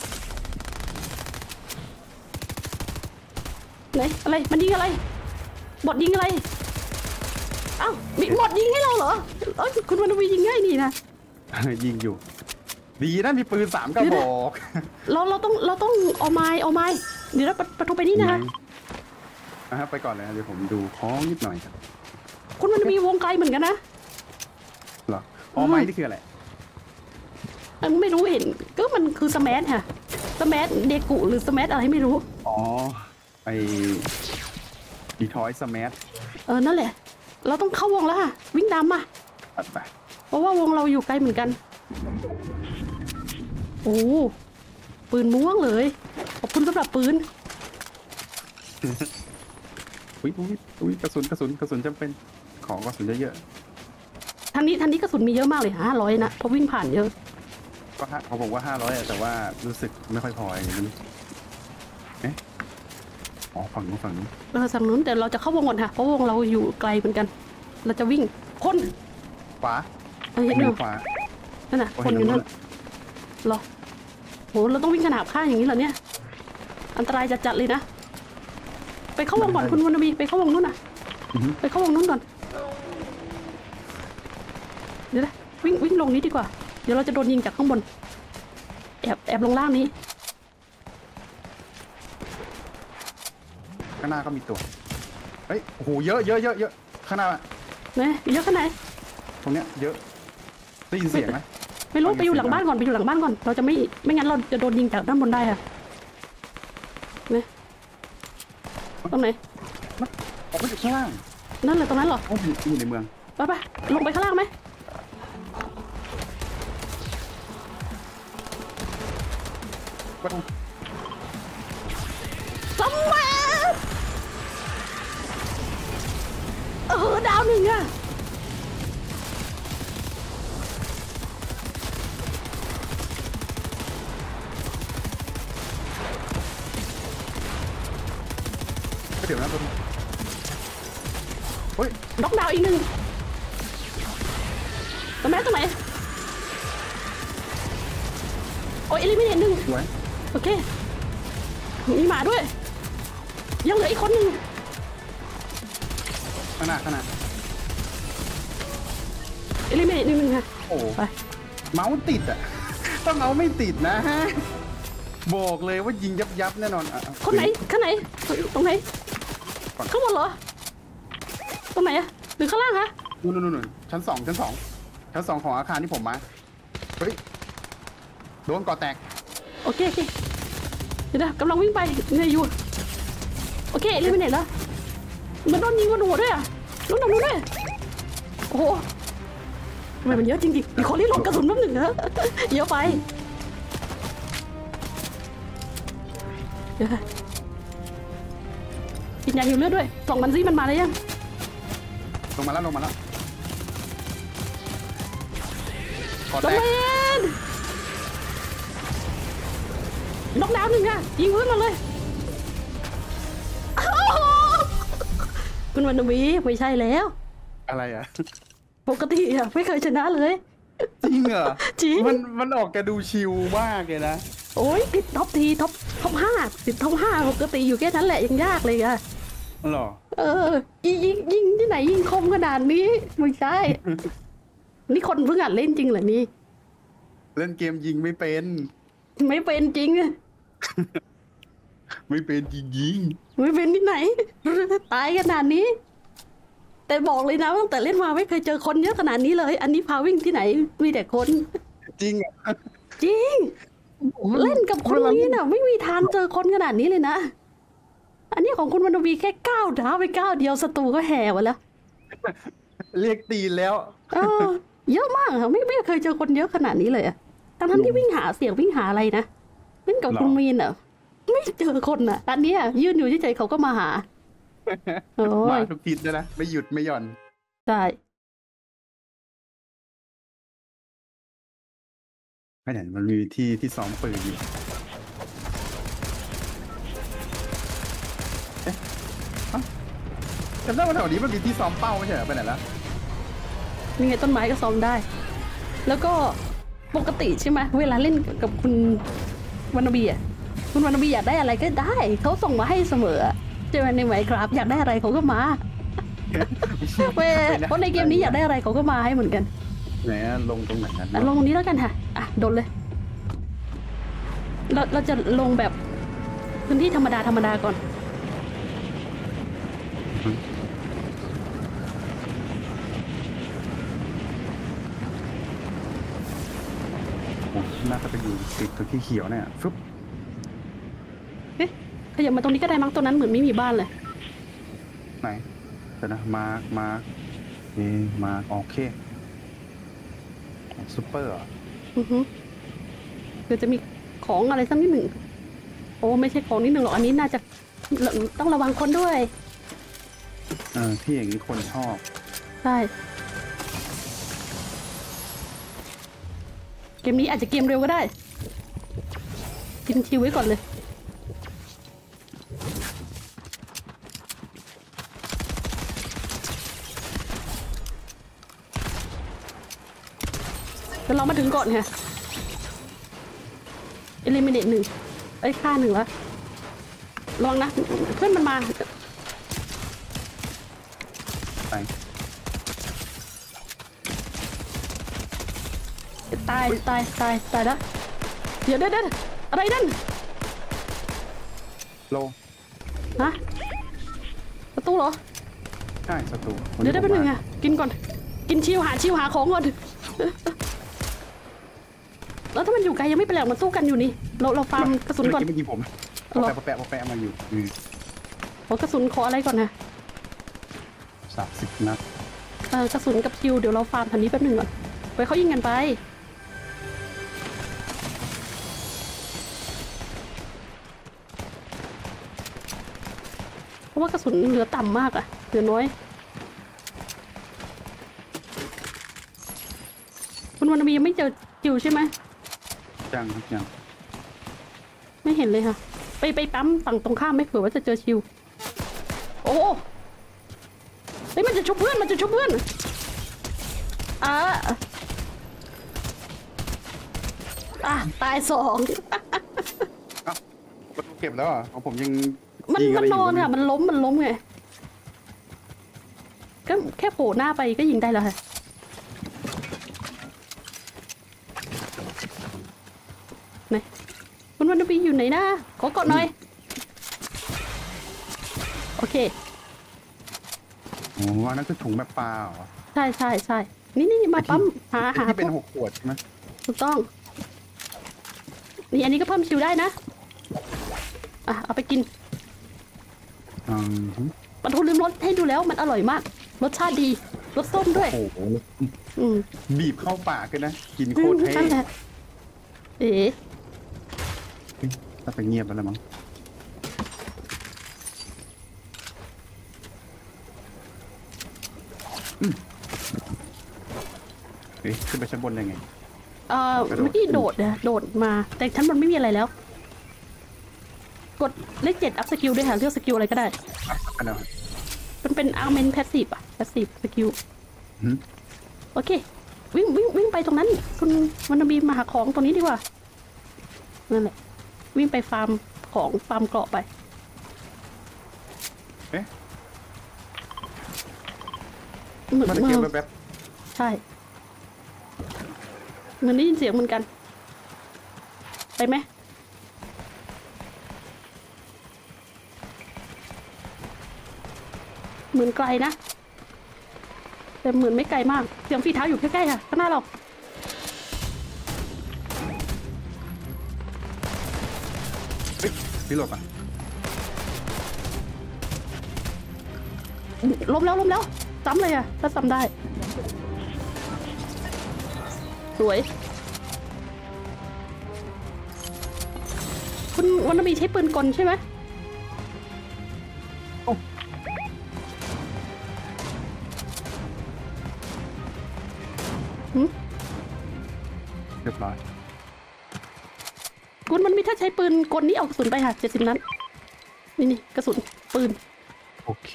ไหนอะไรมันยิงอะไรบอดยิงอะไรเอ้ามีบอดยิงให้เราเหรอคุณวันวียิงง่ายนี่นะยิงอยู่ ดีนะมีปืน3กระบอกเราต้องเอาไม้เดี๋ยวเราประตูไปนี่นะคะไปก่อนเลยเดี๋ยวผมดูคล้องนิดหน่อยครับคุณมันมีวงไกลเหมือนกันนะเหรอออไม้นี่คืออะไรไม่รู้เห็นก็มันคือสแมัทค่ะสแมัทเดกุหรือสแมัทอะไรไม่รู้อ๋อไอดีทอยสมัทนั่นแหละเราต้องเข้าวงแล้วค่ะวิ่งตามมาไปเพราะว่าวงเราอยู่ไกลเหมือนกันโอ้ปืนม่วงเลยขอบคุณสำหรับปืนอุ้ยกระสุนจำเป็นของกระสุนเยอะทันนี้กระสุนมีเยอะมากเลย500นะเพราะวิ่งผ่านเยอะก็เขาบอกว่า500แต่ว่ารู้สึกไม่ค่อยพออย่างนี้เอ๊ะอ๋อฝั่งนู้นสั่งนู้นแต่เราจะเข้าวงก่อนค่ะเพราะวงเราอยู่ไกลเหมือนกัน เราจะวิ่งคนขวาเห็นอยู่ขวานั่นน่ะโอ้คนเห็นอยู่แล้วนั่นเหรอโหเราต้องวิ่งขนาบข้างอย่างนี้เหรอเนี่ยอันตรายจัดๆเลยนะไปเข้าวงก่อนคุณวรรณบีไปเข้าวงนู้นน่ะอือฮึไปเข้าวงนู้นก่อนเดี๋ยวนะวิ่งลงนี้ดีกว่าเดี๋ยวเราจะโดนยิงจากข้างบนแอบลงล่างนี้ข้างหน้าก็มีตัวเฮ้ยโอ้โหเยอะเยอะเยอะเยอะข้างหน้าไหนเยอะขนาดไหนตรงเนี้ยเยอะได้ยินเสียงไหมไม่รู้ไปอยู่หลังบ้านก่อนไปอยู่หลังบ้านก่อนเราจะไม่งั้นเราจะโดนยิงจากด้านบนได้ค่ะเนี่ยตรงไหนออกไปอยู่ข้างล่างนั่นเลยตรงนั้นเหรอเขาอยู่ในเมืองไปลงไปข้างล่างไหมก็ต้องซัมแวร์ดาวหนึ่งอะเดี๋ยวนะตัวเฮ้ยน็อกดาวน์อีกหนึ่งตรงไหนโอ้ยเอลิเมเนตหนึ่งสวยโอเคมีหมาด้วยยังเหลืออีกคนหนึ่งข้างหน้าข้างหน้าเอลิเมเนตหนึ่งค่ะโอ้โหไปเมาส์ติดอ่ะต้องเอาไม่ติดนะฮะบอกเลยว่ายิงยับแน่นอนอ่ะคนไหนข้างไหนตรงไหนก่อนข้างบนเหรอตรงไหนอะหรือข้างล่างคะนู่นชั้นสองของอาคารที่ผมมาเฮ้ยโดนก่อแตกโอเคเดี๋ยวนะกำลังวิ่งไปเหนื่อยอยู่โอเคเอลิเมเนตแล้วมันโดนยิงบนหัวด้วยอะโดนด้วยโอ้โหทำไมมันเยอะจริงๆมีคนที่หลบกระสุนน้ำหนึ่งนะเยอะไปเดี๋ยวค่ะกินยาหิวเลือดด้วยส่องมันซิมันมาแล้วยังลงมาแล้วก่อลแตงกมาน็อกดาวน์หนึ่งอะยิงพื้นมาเลยอ้าวคุณวรรณวีไม่ใช่แล้วอะไรอ่ะปกติอะไม่เคยชนะเลยจริงเหรอจริงมันออกจะดูชิลมากเลยนะโอ้ยติดท็อปทีท็อปห้าติดท็อปห้าปกติอยู่แค่นั้นแหละยังยากเลยอะหรอยิงที่ไหนยิงคมขนาดนี้ไม่ใช่ นี่คนเพิ่งหัดเล่นจริงเหรอนี่เล่นเกมยิงไม่เป็นไม่เป็นจริงอะไม่เป็นจริงไม่เป็นที่ไหน ตายขนาดนี้ แต่บอกเลยนะตั้งแต่เล่นมาไม่เคยเจอคนเยอะขนาดนี้เลย อันนี้พาวิ่งที่ไหนมีแต่คนจริงอ่ะจริง เล่นกับคนนี้น่ะ ไม่มีทางเจอคนขนาดนี้เลยนะ อันนี้ของคุณวรรณวีแค่ก้าวเท้าไปก้าวเดียวศัตรูก็แห่มาแล้วเรียกตีนแล้วเออเยอะมากค่ะไม่เคยเจอคนเยอะขนาดนี้เลยอะทั้งที่วิ่งหาเสียงวิ่งหาอะไรนะเล่นกับคุณมีนอะไม่เจอคนอะอันเนี้ยยืนอยู่เฉยๆเขาก็มาหาโอ้มาย ทุกทิศนะไม่หยุดไม่หย่อนใช่ไม่ไหนมันมีที่ซ้อมปืนอยู่เอ๊ะเอ้าจำได้ว่าแถวนี้มันมีที่ซ้อมเป้าไม่ใช่เหรอไปไหนแล้วยังไงต้นไม้ก็ซ้อมได้ แล้วก็ปกติใช่ไหมเวลาเล่นกับคุณวรรณบีอะคุณวรรณบีอยากได้อะไรก็ได้เขาส่งมาให้เสมอใช่ไหมในไมค์ครับอยากได้อะไรเขาก็มาเพราะในเกมนี้อยากได้อะไรเขาก็มาให้เหมือนกันไหนอะลงตรงไหนนั้นอ่ะลงตรงนี้แล้วกันค่ะอ่ะโดนเลยเราจะลงแบบพื้นที่ธรรมดาก่อนโอ้น่าจะไปอยู่ติดตัวที่เขียวเนี่ยฟึบเอ๊ะขยับมาตรงนี้ก็ได้มั้งตรงนั้นเหมือนไม่มีบ้านเลยไหนเดี๋ยวนะมาโอเคซุปเปอร์เหรออือฮึเดี๋ยวจะมีของอะไรสักนิดหนึ่งโอ้ไม่ใช่ของนิดหนึ่งหรอกอันนี้น่าจะต้องระวังคนด้วยที่อย่างนี้คนชอบใช่เกมนี้อาจจะเกมเร็วก็ได้กินชิวไว้ก่อนเลยแต่เรามาถึงก่อนค่ะเอลิมิเนต1ฆ่า1แล้วระวังนะเพื่อนมันมาไปตายแล้วเดี๋ยวอะไรนั่นโลฮะประตูเหรอใช่ศัตรูเดี๋ยวได้เป็นหนึ่งอ่ะกินก่อนกินชิวหาของก่อนแล้วถ้ามันอยู่ไกลยังไม่เป็นไรมันสู้กันอยู่นี่เราฟาร์มกระสุนก่อนไม่ยิงผมแปะมาอยู่ขอกระสุนขออะไรก่อนนะ 30 นัดกระสุนกับชิวเดี๋ยวเราฟาร์มทันนี้แป๊บหนึ่งก่อนไปเขายิงกันไปเพราะว่ากระสุนเหลือต่ำมากอะเหลือน้อยคุณวันนาบียังไม่เจอชิวใช่ไหมยังไม่เห็นเลยค่ะไปปั๊มฝั่งตรงข้ามไม่เผื่อว่าจะเจอชิวโอ้เฮ้ยมันจะชุบเพื่อนตาย2 เก็บแล้วอ่ะของผมยังมันนอนค่ะมันล้มไงก็แค่โผล่หน้าไปก็ยิงได้แล้วค่ะไหนคุณวันนบีอยู่ไหนนะขอกดหน่อยโอเคโอ้ว่านั่นคือถุงแบบปลาเหรอใช่นี่มาปั๊มหาที่เป็น6 ขวดใช่ไหมถูกต้องนี่อันนี้ก็เพิ่มชิวได้นะเอาไปกินปลาทูลืมรสให้ดูแล้วมันอร่อยมากรสชาติดีรสส้มด้วยโอ้โหบีบเข้าปากกันนะกินโคตรเท่ถ้าไปเงียบไปแล้วมั้งขึ้นไปชั้นบนได้ไงเมื่อกี้โดดมาแต่ชั้นบนไม่มีอะไรแล้วกดเลข7อัพสกิลด้วยค่ะเลือกสกิลอะไรก็ได้มันเป็นอาร์เมนแพสซีฟอะแพสซีฟสกิลโอเควิ่งไปตรงนั้นคุณวันนาบีมาหาของตรงนี้ดีกว่านั่นแหละวิ่งไปฟาร์มของฟาร์มเกราะไปเหมือนแบบใช่เหมือนได้ยินเสียงเหมือนกันไปไหมเหมือนไกลนะแต่เหมือนไม่ไกลมากเสียงฝีเท้าอยู่ใกล้ๆค่ะข้างหน้าเราพี่หลบอ่ะล้มแล้วซ้ำเลยอ่ะถ้าซ้ำได้สวยคุณวันนบีใช้ปืนกลใช่ไหมเรียบร้อยคุณมันมีถ้าใช้ปืนกลนี่เอากระสุนไปค่ะ70 นัดนี่กระสุนปืนโอเค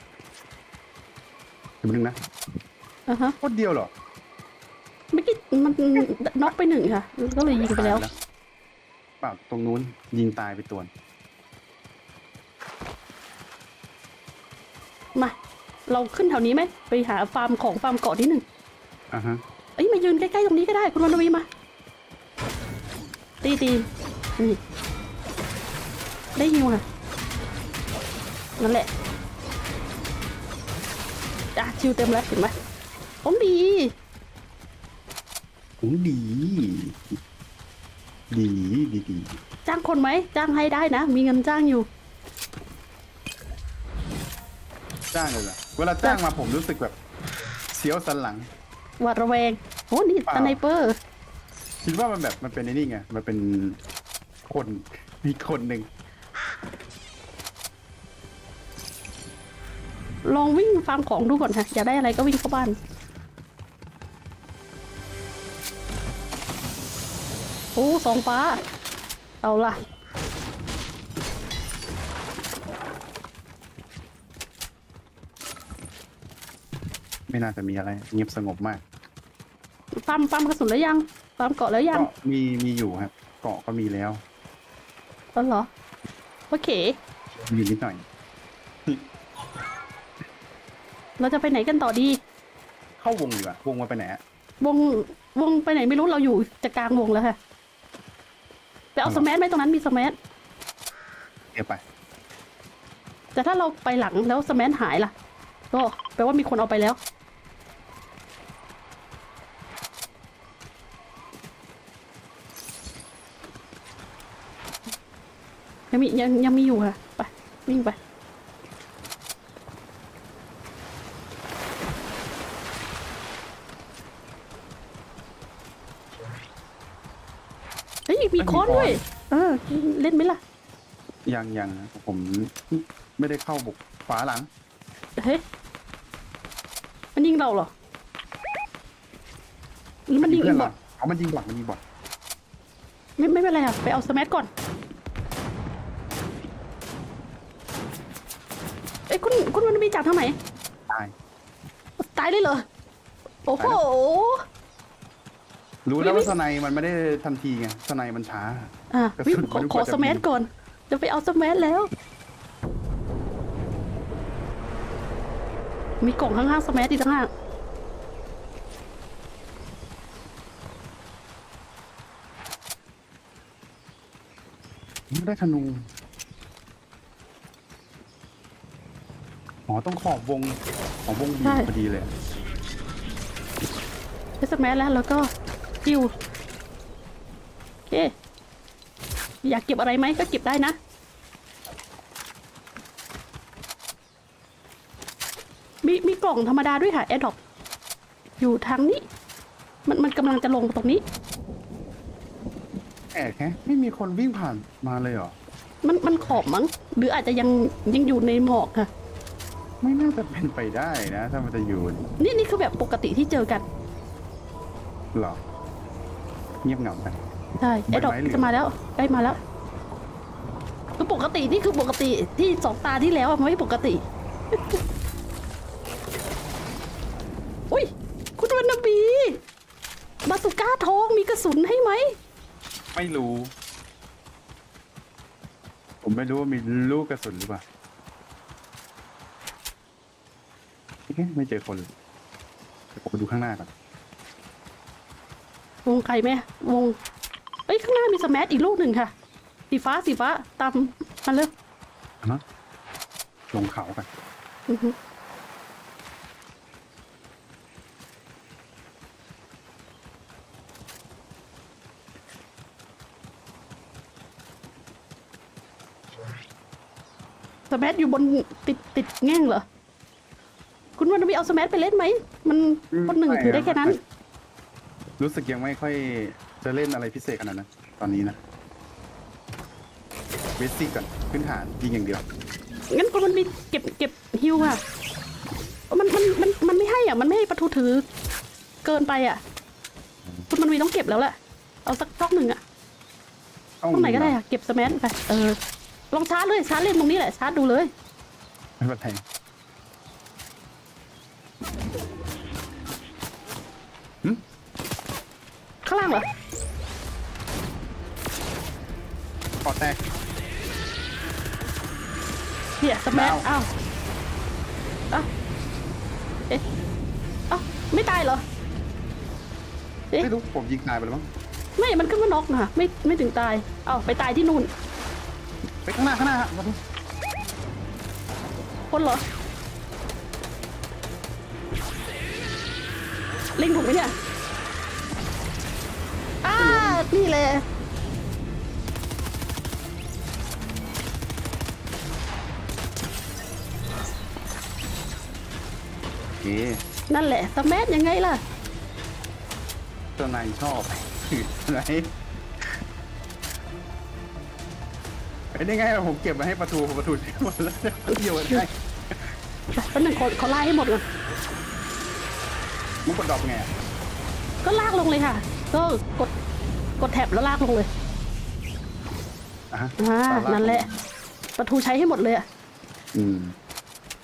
เดี๋ยวนึงนะโคตรเดียวเหรอเมื่อกี้มันน็อกไป1ค่ะก็เลยยิงไปแล้วเปล่าตรงนู้นยิงตายไปตัวมาเราขึ้นแถวนี้ไหมไปหาฟาร์มของฟาร์มเกาะนิดหนึ่งมายืนใกล้ๆตรงนี้ก็ได้คุณวันนวีมาตีนี่ได้ยิวค่ะนั่นแหละชิวเต็มแล้วเห็นไหมผมดีจ้างคนไหมจ้างให้ได้นะมีเงินจ้างอยู่จ้างเลยเหรอเวลาจ้างมาผมรู้สึกแบบเสียวสันหลังหวาดระแวงโอ้นี่สไนเปอร์คิดว่ามันแบบมันเป็นนี่ไงมันเป็นคนมีคนหนึ่งลองวิ่งฟาร์มของดูก่อนค่ะอยากได้อะไรก็วิ่งเข้าบ้านโอ้2 ฟ้าเอาล่ะไม่น่าจะมีอะไรเงียบสงบมากฟาร์มกระสุนแล้วยังฟาร์มเกาะแล้วยังก็มีอยู่ครับเกาะก็มีแล้วอ๋อเหรอโอเคมีนิดหน่อยเราจะไปไหนกันต่อดีเข้าวงดีกว่าวงมาไปไหนอะวงไปไหนไม่รู้เราอยู่จะกลางวงแล้วค่ะไปเอาสแมัไหมตรงนั้นมีสแมัเดี๋ยวไปแต่ถ้าเราไปหลังแล้วสแมัหายล่ะก็แปลว่ามีคนเอาไปแล้วยังมีอยู่ค่ะไปวิ่งไปเฮ้ยมีค้อนด้วยเล่นไหมล่ะยังผมไม่ได้เข้าบุกฝาหลังเฮ้ยมันยิงเราเหรอหรือมันยิงเพื่อีอนกบเราอทเอามันยิงบอดมันยิงบอดไม่เป็นไรค่ะไปเอาสแมัก่อนเอ้ยคุณมันมีจากทางไหนตายตายเลยเหรอโอ้โหรู้แล้วว่าสไนมันไม่ได้ทันทีไงสไนมันช้า กระสุนขอมันกว่าจะสแมัก่อนจะไปเอาสแมัแล้ว มีกล่องข้างๆสแมัอีกต่างหากไม่ได้ธนูอ๋อต้องขอบวงของวงบีพอดีเลยได้สแมัแล้วก็คิวโอเคอยากเก็บอะไรไหมก็เก็บได้นะมีกล่องธรรมดาด้วยค่ะแอร์ดรอปอยู่ทางนี้มันกำลังจะลงตรงนี้แอบแค่ไม่มีคนวิ่งผ่านมาเลยเหรอมันขอบมั้งหรืออาจจะยังอยู่ในหมอกค่ะไม่น่าจะเป็นไปได้นะ ถ้ามันจะอยู่นี่คือแบบปกติที่เจอกันหรอเงียบเหงาไปใช่แอร์ดรอปใบไม้เหลืองจะมาแล้วใกล้มาแล้วคือปกตินี่คือปกติที่สองตาที่แล้วอะมันไม่ปกติ อุ้ยคุณวรรณบีบาสุก้าทองมีกระสุนให้ไหมไม่รู้ ผมไม่รู้ว่ามีลูกกระสุนหรือเปล่าเอ๊ะไม่เจอคนเลยเดี๋ยวผมไปดูข้างหน้าก่อนวงใครไหมวงเอ้ยข้างหน้ามีสแมัอีกลูกหนึ่งค่ะสีฟ้าตามมาเลยเอามาลงเขากันอือฮึสแมัอยู่บนติดแง่งเหรอคุณวันนบีเอาสแมัไปเล่นไหมมันคนหนึ่งถือได้แค่นั้นรู้สึกยังไม่ค่อยจะเล่นอะไรพิเศษขนาดนั้นตอนนี้นะเบสิกก่อนพื้นฐานยิงอย่างเดียวงั้นคุณมันมีเก็บฮิวอ่ะมันไม่ให้อ่ะมันไม่ให้ประตูถือเกินไปอ่ะคุณมันมีต้องเก็บแล้วแหละเอาสักช่องหนึ่งอ่ะช่องไหนก็ได้อ่ะเก็บสแมัไปลองชาร์จเลยชาร์จเล่นตรงนี้แหละชาร์จดูเลยไม่เป็นไรหึข้างล่างเหรอปอดแตกเนี่ยสแมัดาวอ้าวเอ๊ะอ้าวไม่ตายเหรอเอ๊ะไม่รู้ผมยิงตายไปแล้วมั้งไม่มันขึ้นมาน็อกนะไม่ถึงตายเอ้าไปตายที่นู่นไปข้างหน้าฮะมาดูคนเหรอเล็งถูกไหมเนี่ยนี่เลยโอเคนั่นแหละสแมัยังไงล่ะเจ้านายชอบไหนเป็นยังไงล่ะผมเก็บมาให้ประตูใช้หมดแล้วเดียวได้แป๊บนึงขอไล่ให้หมดก่อนมันกดดอกไงอะก็ลากลงเลยค่ะ ก็กดแท็บแล้วลากลงเลยอ่ะฮะนั่นแหละ ประตูใช้ให้หมดเลยอ่ะ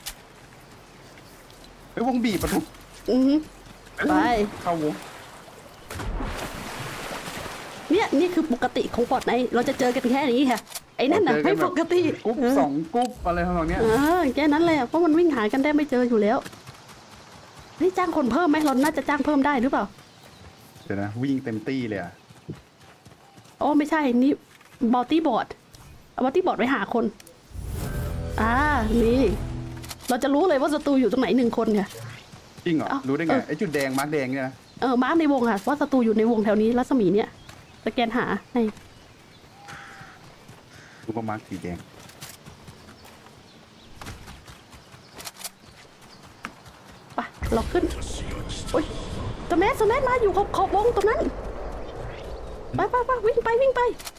เฮ้ยวงบีบประตูอือหือไปเข้าวงเนี่ยนี่คือปกติของบอทในเราจะเจอกันแค่นี้ค่ะไอ้นั่นน่ะไม่ปกติกรุ๊ปสองกรุ๊ปอะไรทำนองเนี้ยแค่นั้นแหละเพราะมันวิ่งหากันได้ไม่เจออยู่แล้วนี่จ้างคนเพิ่มไหมเราน่าจะจ้างเพิ่มได้หรือเปล่าเดี๋ยวนะวิ่งเต็มตี้เลยอ่ะอ๋อไม่ใช่นี่บัลตี้บอร์ดเอาบัลตี้บอร์ดไปหาคนนี่เราจะรู้เลยว่าศัตรูอยู่ตรงไหน1 คนค่ะจริงเหรอรู้ได้ไงไอ้จุดแดงมาร์กแดงเนี่ยนะมาร์กในวงค่ะว่าศัตรูอยู่ในวงแถวนี้รัศมีเนี่ยสแกนหาในรูปมาร์กสีแดงไปเราขึ้นโอ้ยสแมัมาอยู่ขอบวงตรงนั้นไปวิ่งไป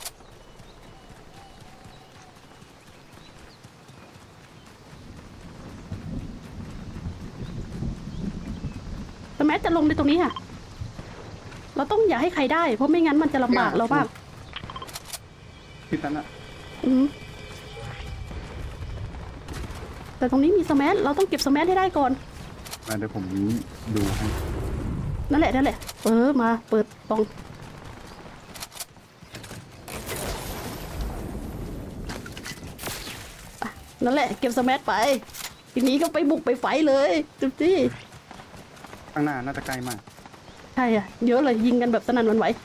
สแมัจะลงในตรงนี้ค่ะเราต้องอย่าให้ใครได้เพราะไม่งั้นมันจะลำบากเรามากทิศนั้นอะแต่ตรงนี้มีสแมัเราต้องเก็บสแมัให้ได้ก่อนเดี๋ยวผมดูให้นั่นแหละมาเปิดกล่องนั่นแหละเก็บสแมัไปทีนี้ก็ไปบุกไปไฟเลยจุ๊จี้ข้างหน้าน่าจะใกล้มากใช่อะเยอะเลยยิงกันแบบสนั่นหวั่นไหว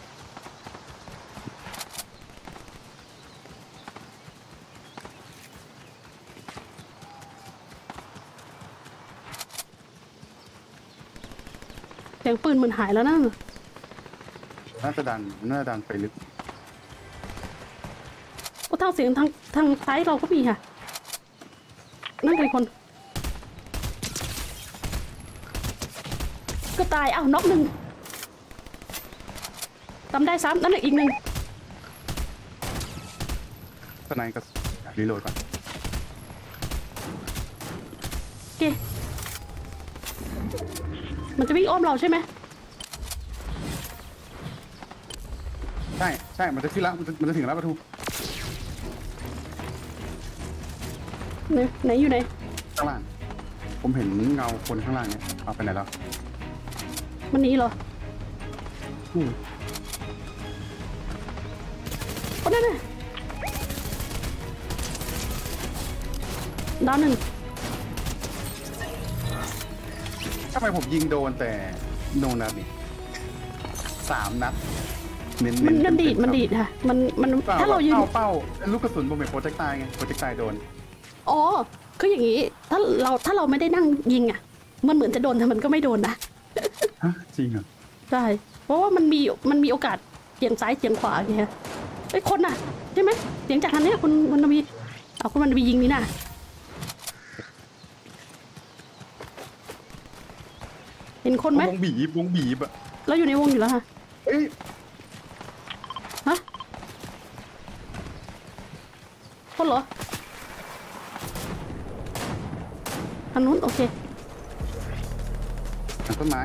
เสียงปืนมันหายแล้วนะน่าจะดันไปลึกโอ้ทางเสียงทางซ้ายเราก็มีค่ะนั่นเป็นคนก็ตายน็อก1ทำได้ซ้ำนั่นอีก1 สไนก็รีโหลดก่อนโอเคมันจะวิ่งอ้อมเราใช่ไหมใช่มันจะขึ้นแล้วมันจะถึงแล้วประตูไหนอยู่ไหนข้างล่างผมเห็นเงาคนข้างล่างเนี่ยเอาไปไหนแล้วมันหนีเหรอคนนั้นน่ะดาว1 ทำไมผมยิงโดนแต่โดนนัดนี่3 นัดมันดีดค่ะมันถ้าเรายิงเป้าลูกกระสุนผมเป็นโปรเจกต์ตายไงโปรเจกต์ตายโดนอ๋อคืออย่างนี้ถ้าเราไม่ได้นั่งยิงอ่ะมันเหมือนจะโดนแต่มันก็ไม่โดนนะจริงเหรอใช่เพราะว่ามันมีโอกาสเฉียงซ้ายเฉียงขวาไงไอ้คนน่ะใช่ไหมเสียงจากทางนี้คุณวันนวีเอาคุณวันนวียิงนี่น่ะเห็นคนไหมวงบีบอะเราอยู่ในวงอยู่แล้วค่ะฮะคนเหรอทางนู้นโอเคทางต้นไม้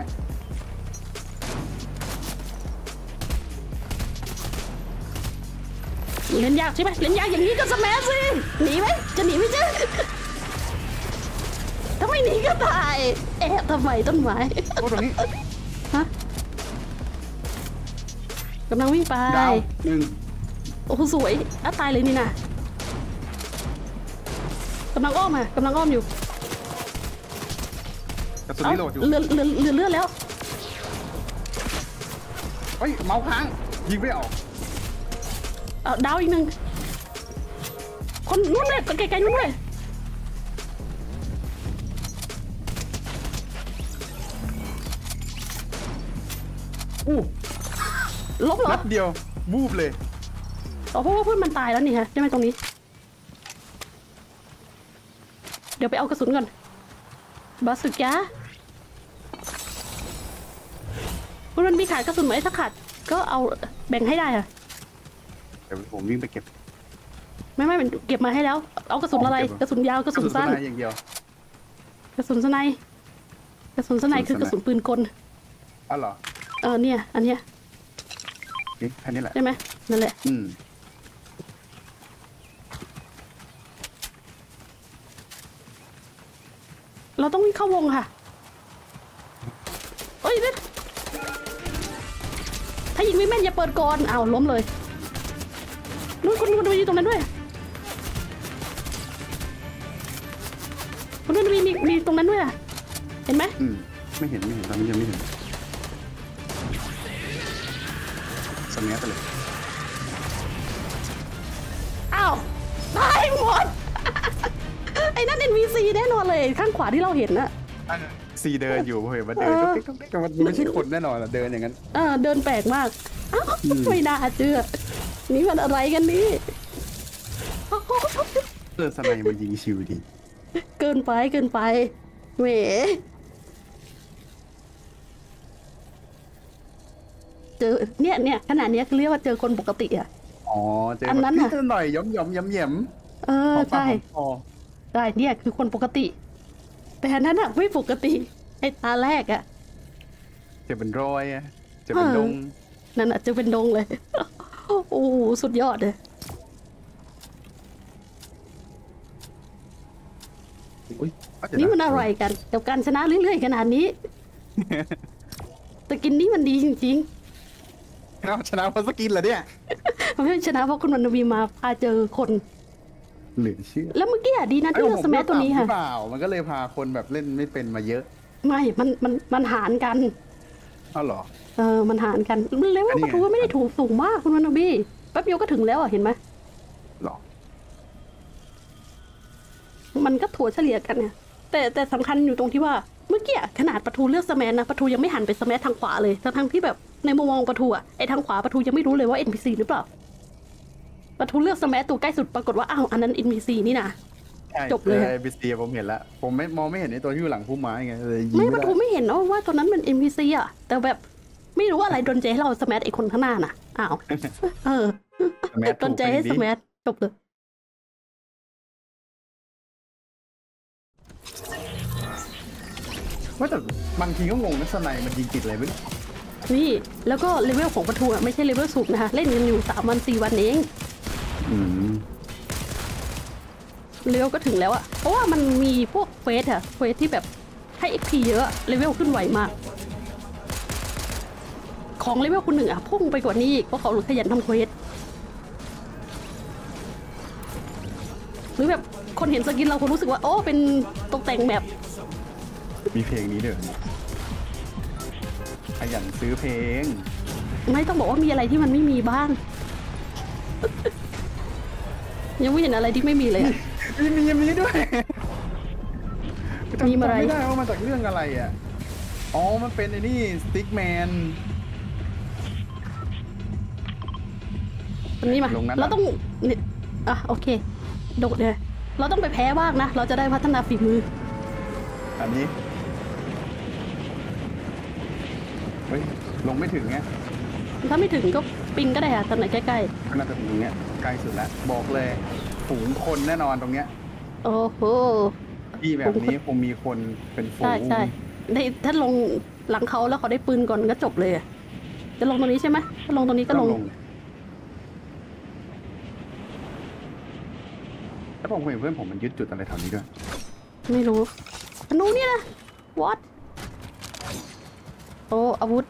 เล่นยากใช่ไหมเล่นยากอย่างนี้ก็สแมัสิหนีไหมจะหนีไม่ใช่ถ้าไม่หนีก็ตายทำไมต้นไม้โอ้ตรงนี้ฮะกำลังวิ่งไปดาวโอ้โหสวยตายเลยนี่นะกำลังอ้อมอยู่กระสุนรีโหลดอยู่เลือดแล้วเฮ้ยเมาส์ค้างยิงไม่ออกดาวอีก1คนนู้นเลยไกลๆนู้นเลยล้มเหรอนัดเดียววูบเลยเพราะว่าเพื่อนมันตายแล้วนี่ฮะใช่ไหมตรงนี้เดี๋ยวไปเอากระสุนก่อนบาสุก้าคุณมันมีขาดกระสุนไหมถ้าขาดก็เอาแบ่งให้ได้ค่ะเดี๋ยวผมวิ่งไปเก็บไม่มันเก็บมาให้แล้วเอากระสุนอะไรกระสุนยาวกระสุนสั้นอย่างเดียวกระสุนสไนคือกระสุนปืนกลอ๋อเหรอเนี่ยอันเนี้ยแค่นี้แหละใช่ไหมนั่นแหละเราต้องวิ่งเข้าวงค่ะเอ้ยถ้ายิงไม่แม่นอย่าเปิดก่อนอ้าวล้มเลยนู่นคนดูอยู่ตรงนั้นด้วยคนดูมีตรงนั้นด้วยอ่ะเห็นไหมไม่เห็นตอนนี้ยังไม่เห็นสมัยไปเลยอ้าวตายหมด ไอ้นั่น NPC แน่นอนเลยข้างขวาที่เราเห็นน่ะซีเดินอยู่เห็นมันเดินก็มันไม่ใช่คนแน่นอนเดินอย่างนั้นเดินแปลกมากอ้าวไม่น่าเชื่อนี่มันอะไรกันนี่สมัยมันยิงชิวดีเกินไปเหมเจอเนี่ยขนาดนี้เรียกว่าเจอคนปกติอ่ะเจออันนั้นหน่อยย้อมใช่เนี่ยคือคนปกติแต่อันนั้นอ่ะไม่ปกติไอ้ตาแรกอ่ะจะเป็นรอยอ่ะจะเป็นดงนั่นอ่ะจะเป็นดงเลยโอ้สุดยอดเลยนี่มันอะไรกันกับการชนะเรื่อยๆขนาดนี้แต่กินนี้มันดีจริงชนะเพราะสกินเหรอเนี่ยไม่ชนะเพราะคุณวันวีมาพาเจอคนเหลือเชื่อแล้วเมื่อกี้ดีนะที่เราสมัยตัวนี้ค่ะเปล่ามันก็เลยพาคนแบบเล่นไม่เป็นมาเยอะไม่มันหารกันอ้าวเหรอมันหารกันเลยว่าประตูไม่ได้ถูกสูงมากคุณวันวีแป๊บเดียวก็ถึงแล้วอ่ะเห็นไหมหรอมันก็ถั่วเฉลี่ยกันเนี่ยแต่สำคัญอยู่ตรงที่ว่าเมื่อกี้ขนาดประตูเลือกสแมนนะประตูยังไม่หันไปสแมนทางขวาเลยทั้งที่แบบในมุมมองประตูอะไอทางขวาประตูยังไม่รู้เลยว่า NPC หรือเปล่าประตูเลือกสแมนตัวใกล้สุดปรากฏว่าอ้าวอันนั้น NPC นี่นะจบเลย NPC ผมเห็นแล้วผมมองไม่เห็นในตัวที่อยู่หลังพุ่มไม้ไงเลยยิงไม่ประตูไม่เห็นว่าตัวนั้นเป็น NPC อะแต่แบบไม่รู้อะไรโดนใจให้เราสแมนไอคนข้างหน้าน่ะอ้าวโดนใจให้สแมนจบเลยว่าแต่บางทีก็งงนะสไนมันยิงติดอะไรไม่รู้นี่แล้วก็เลเวลของประตูไม่ใช่เลเวลสูงนะคะเล่นกันอยู่3 วัน 4 วันเองเลเวลก็ถึงแล้วอะเพราะว่ามันมีพวกเควสที่แบบให้ XP เยอะเลเวลขึ้นไวมากของเลเวลคุณ1อะพุ่งไปกว่านี้อีกเพราะเขาขยันทำเควสหรือแบบคนเห็นสกินเราคนรู้สึกว่าโอ้เป็นตกแต่งแบบมีเพลงนี้เด้อขยันซื้อเพลงไม่ต้องบอกว่ามีอะไรที่มันไม่มีบ้างยังไม่เห็นอะไรที่ไม่มีเลยมีด้วยมีอะไรไม่ได้ว่ามาจากเรื่องอะไรอ่ะมันเป็นไอ้นี่สติ๊กแมนอันนี้มาเราต้องโอเคโดดเลยเราต้องไปแพ้บ้างนะเราจะได้พัฒนาฝีมืออันนี้เฮ้ยลงไม่ถึงไงถ้าไม่ถึงก็ปิงก็ได้ค่ะตอนไหนใกล้ๆก็น่าจะถึงตรงเนี้ยใกล้สุดแล้วบอกเลยฝูงคนแน่นอนตรงเนี้ยโอ้โหที่แบบนี้คงมีคนเป็นฝูงใช่ได้ถ้าลงหลังเขาแล้วเขาได้ปืนก่อนก็จบเลยจะลงตรงนี้ใช่ไหมถ้าลงตรงนี้ก็ลงแล้วผมเห็นเพื่อนผมมันยึดจุดอะไรแถวนี้ด้วยไม่รู้อนุนี่นะ what โอ้อาวุธ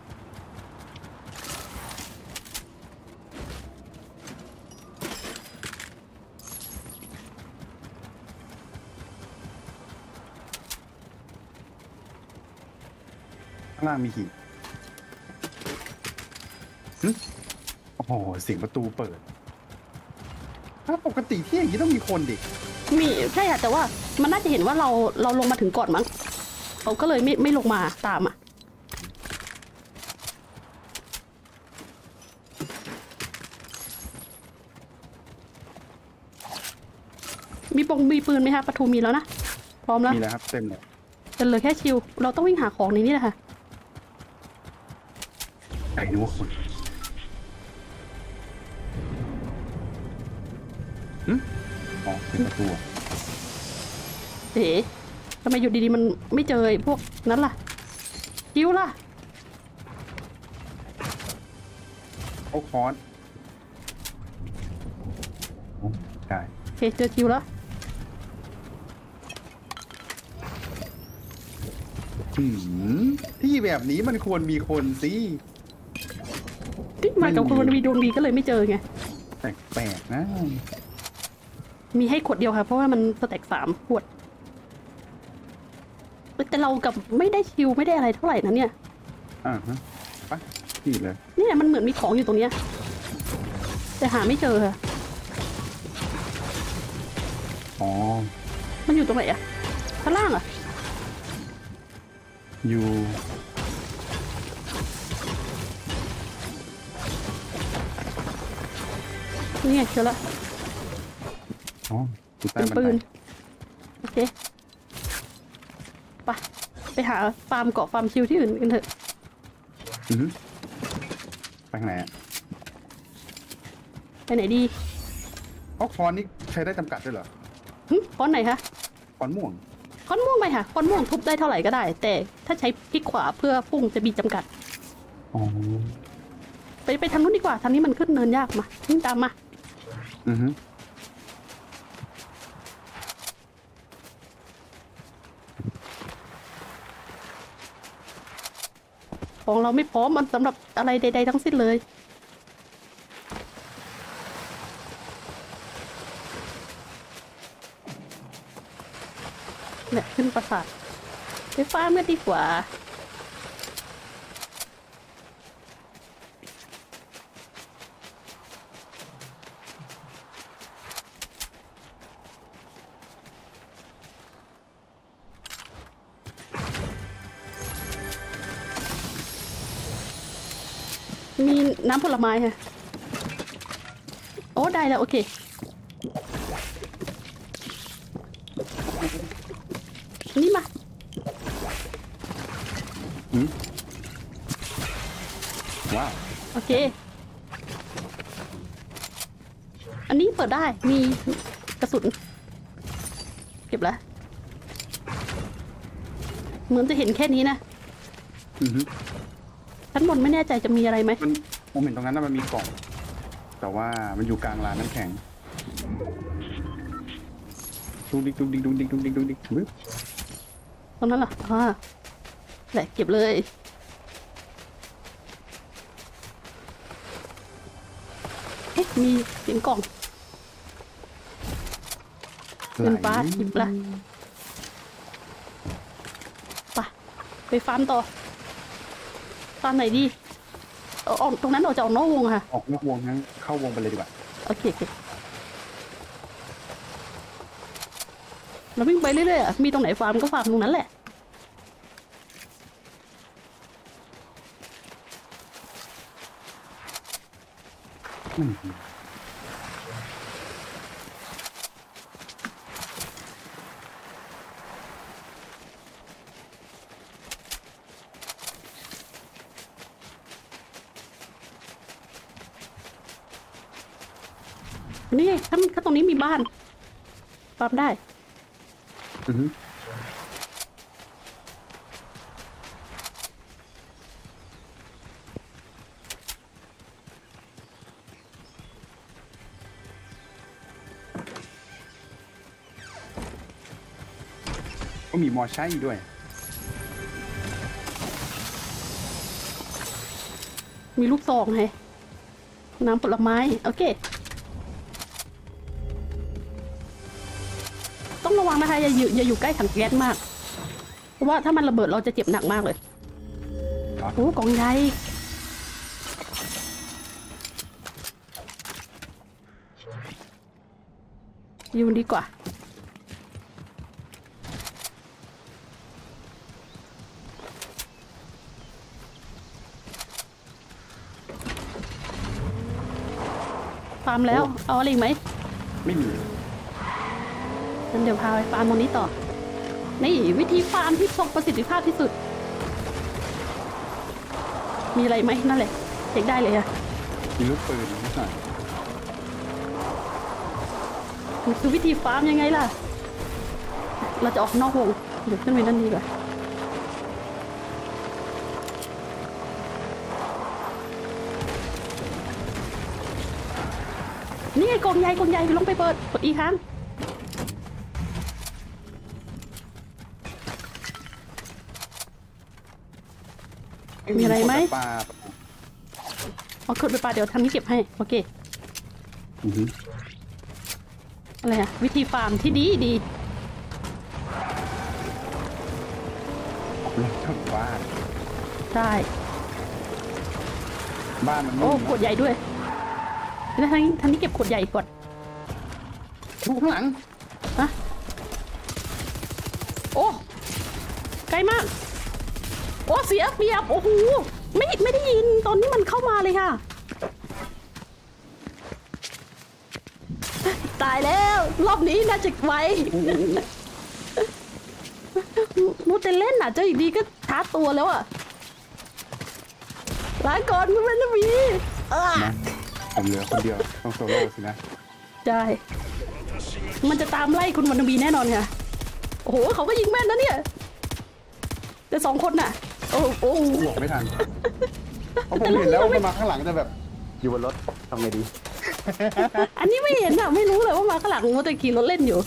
ข้างล่างมีหีบโอ้โหเสียงประตูเปิดถ้าปกติที่อย่างนี้ต้องมีคนดิมีใช่ค่ะแต่ว่ามันน่าจะเห็นว่าเราลงมาถึงก่อนมั้งเขาก็เลยไม่ลงมาตามมีปืนไหมคะประตูมีแล้วนะพร้อมแล้วมีแล้วครับเต็มเลยจะเหลือแค่ชิวเราต้องวิ่งหาของในนี้แหละค่ะไอ้นู้นเป็นประตูทำไมอยู่ดีๆมันไม่เจอพวกนั้นล่ะคิวล่ะโอ้คอนได้โอเคเจอคิวแล้วที่แบบนี้มันควรมีคนสิที่มากับคนมีดวงดีก็เลยไม่เจอไงแปลกๆนะมีให้ขวดเดียวค่ะ เพราะว่ามันสแต็ก3 ขวด แต่เรากับไม่ได้คิวไม่ได้อะไรเท่าไหร่นะเนี่ยฮะไปที่เลยเนี่ยมันเหมือนมีของอยู่ตรงเนี้ยแต่หาไม่เจอค่ะอ๋อมันอยู่ตรงไหนอะข้างล่างอะอยู่นี่ไงเจอละอ๋ออยู่ใต้เป็นบันปืไดน โอเคไปหาฟาร์มเกาะฟาร์มชิลที่อื่นกันเถอะอือฮึไปทางไหนอ่ะไปไหนดีอ๋อคอนนี่ใช้ได้จำกัดด้วยเหรอค้อนไหนคะคอนม่วงค้อนม่วงไหมค่ะค้อนม่วงทุบได้เท่าไหร่ก็ได้ แต่ถ้าใช้คลิกขวาเพื่อพุ่งจะมีจำกัดอ๋อไปทางนู้นดีกว่าทางนี้มันขึ้นเนินยากมาวิ่งตามมาอือฮึของเราไม่พร้อมมันสำหรับอะไรใดๆทั้งสิ้นเลยเนี่ยขึ้นปราสาทไปฟาร์มกันดีกว่ามีน้ำผลไม้ค่ะโอ้ได้แล้วโอเคนี่มาว้าวโอเค อันนี้เปิดได้มีกระสุนเก็บแล้วเหมือนจะเห็นแค่นี้นะอือฮึชั้นบนไม่แน่ใจจะมีอะไรไหมผมเห็นตรงนั้นมันมีกล่อง แต่ว่ามันอยู่กลางลานน้ำแข็งดุกดิกดุกดิกดุกดิกดุกดิกดุกดิกบึ๊บตรงนั้นเหรอแหละเก็บเลยเอ๊ะมีเสียงกล่องเงินฟ้าหยิบละไปฟาร์มต่อฟาร์มไหนดีออกตรงนั้นออกจะออกนอกวงค่ะออกนอกวงงั้นเข้าวงไปเลยดีกว่าโอเคเราวิ่งไปเรื่อยๆมีตรงไหนฟาร์มก็ฟาร์มตรงนั้นแหละนี่ถ้าตรงนี้มีบ้านฟาร์มได้อือฮึก็มีมอใช้ด้วยมีลูกซองไงน้ำผลไม้โอเคต้องระวังนะคะอย่าอยู่ใกล้ถังแก๊สมากเพราะว่าถ้ามันระเบิดเราจะเจ็บหนักมากเลยครับโอ้กล่องใหญ่อยู่ดีกว่าฟาร์มแล้วเอาอะไรอีกไหมไม่มีงั้นเดี๋ยวพาไปฟาร์มตรงนี้ต่อ นี่วิธีฟาร์มที่ทรงประสิทธิภาพที่สุด มีอะไรไหมนั่นแหละเช็คได้เลยอะมีลูกปืนนิดหน่อยมันคือวิธีฟาร์มยังไงล่ะ เราจะออกนอกวงเดี๋ยวขึ้นไปด้านนี้ก่อนนี่ไงกล่องใหญ่ลงไปเปิดกดอีกครั้ง มีอะไรไหมปลาเอาขึ้นไปปลาเดี๋ยวทางนี้เก็บให้โอเคอือฮึอะไรอะวิธีฟาร์มที่ดีดีลงจากบ้านได้บ้านมันโอ้นุ่มขวดใหญ่ด้วยแล้วทางนี้เก็บขวดใหญ่ก่อนดูข้างหลังนะโอ้ไกลมากโอ้เสียเปรียบโอ้โหไม่ได้ยินตอนนี้มันเข้ามาเลยค่ะตายแล้วรอบนี้น่าจะไวมูเตเล่นอ่ะเจ้าอีกดีก็ชาร์จตัวแล้วอ่ะลาก่อนคุณแม่นวีนะผมเหลือคนเดียวต้องโซโล่สินะใช่มันจะตามไล่คุณวันนบีแน่นอนค่ะโอ้โหเขาก็ยิงแม่นนะเนี่ยแต่2 คนน่ะโอ้โหบวกไม่ทันเพราะผมเห็นแล้วมันมาข้างหลังจะแบบอยู่บนรถทำไงดีอันนี้ไม่เห็นอ่ะไม่รู้เลยว่ามาข้างหลังมัวแต่ขี่รถเล่นอยู่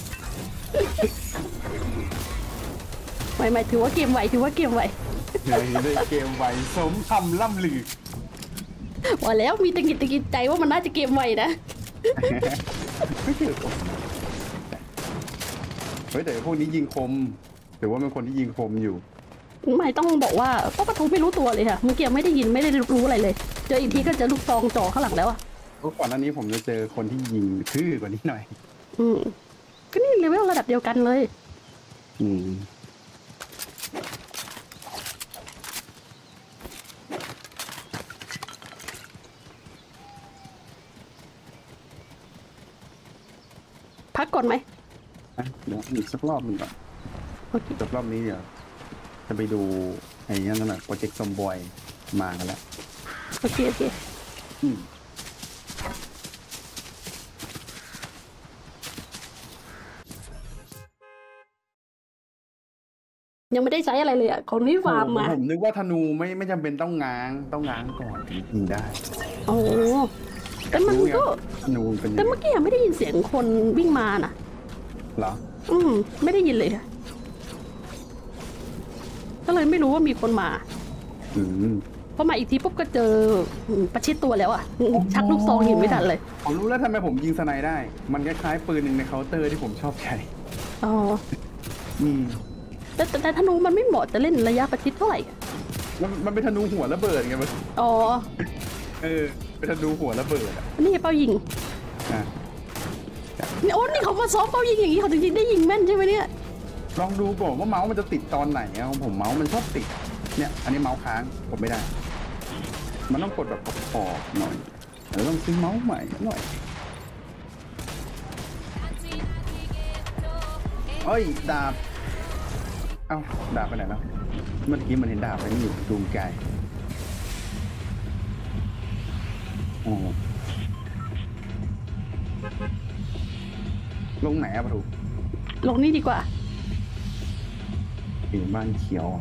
ไม่ถือว่าเกมไหวถือว่าเกมไหวได้เกมไวสมคำล่ำลือว่าแล้วมีตะกิดใจว่ามันน่าจะเกมไหวนะไม่เกี่ยวกับเฮ้ยแต่พวกนี้ยิงคมหรือว่าเป็นคนที่ยิงคมอยู่ไม่ต้องบอกว่าก็ปะทูไม่รู้ตัวเลยค่ะเมื่อกี้ไม่ได้ยินไม่ได้รู้อะไรเลยเจออีกทีก็เจอลูกซองจ่อข้างหลังแล้วอ่ะก็ก่อนหน้านี้ผมจะเจอคนที่ยิงทื่อกว่านี้หน่อยก็นี่เลเวลระดับเดียวกันเลยอืมพักก่อนไหมเดี๋ยวอีกสักรอบหนึ่งก่อนโอเคจบรอบนี้เดี๋ยวจะไปดูไอ้นั่นน่ะโปรเจกต์ซอมบอยมากันแล้วโอเคอืมยังไม่ได้ใช้อะไรเลยอ่ะของที่ฟาร์มมาผมนึกว่าธนูไม่จำเป็นต้องง้างก่อนถึงยิงได้โอ้แต่มันก็ธนูเป็นแต่เมื่อกี้ยังไม่ได้ยินเสียงคนวิ่งมาน่ะเหรอไม่ได้ยินเลยค่ะก็เลยไม่รู้ว่ามีคนมาอืมพอมาอีกทีปุ๊บก็เจอประชิดตัวแล้วอ่ะชักลูกซองยิงไม่ทันเลยผมรู้แล้วทำไมผมยิงสไนได้ มันคล้ายๆปืนหนึ่งในเคาน์เตอร์ที่ผมชอบใช้อ๋ออืมแต่ธนูมันไม่เหมาะจะเล่นระยะประชิดเท่าไหร่อะมันเป็นธนูหัวระเบิดไงมันอ๋อเป็นธนูหัวระเบิดอ่ะนี่เป้ายิงอ่ะนี่โอ้นี่เขามาซ้อมเป้ายิงอย่างนี้เขาถึงได้ยิงแม่นใช่ไหมเนี่ยลองดูก่อนว่าเมาส์มันจะติดตอนไหนอะของผมเมาส์มันชอบติดเนี่ยอันนี้เมาส์ค้างกดไม่ได้ มันต้องกดแบบขอบๆหน่อยเดี๋ยวต้องซื้อเมาส์ใหม่หน่อยเอ้ยดาบเอ้าดาบไปไหนแล้วเมื่อกี้มันเห็นดาบไปนี่อยู่ดูมไกลโอ้ลงไหนอะปะทูลงนี่ดีกว่าถึงบ้านเขียวอะ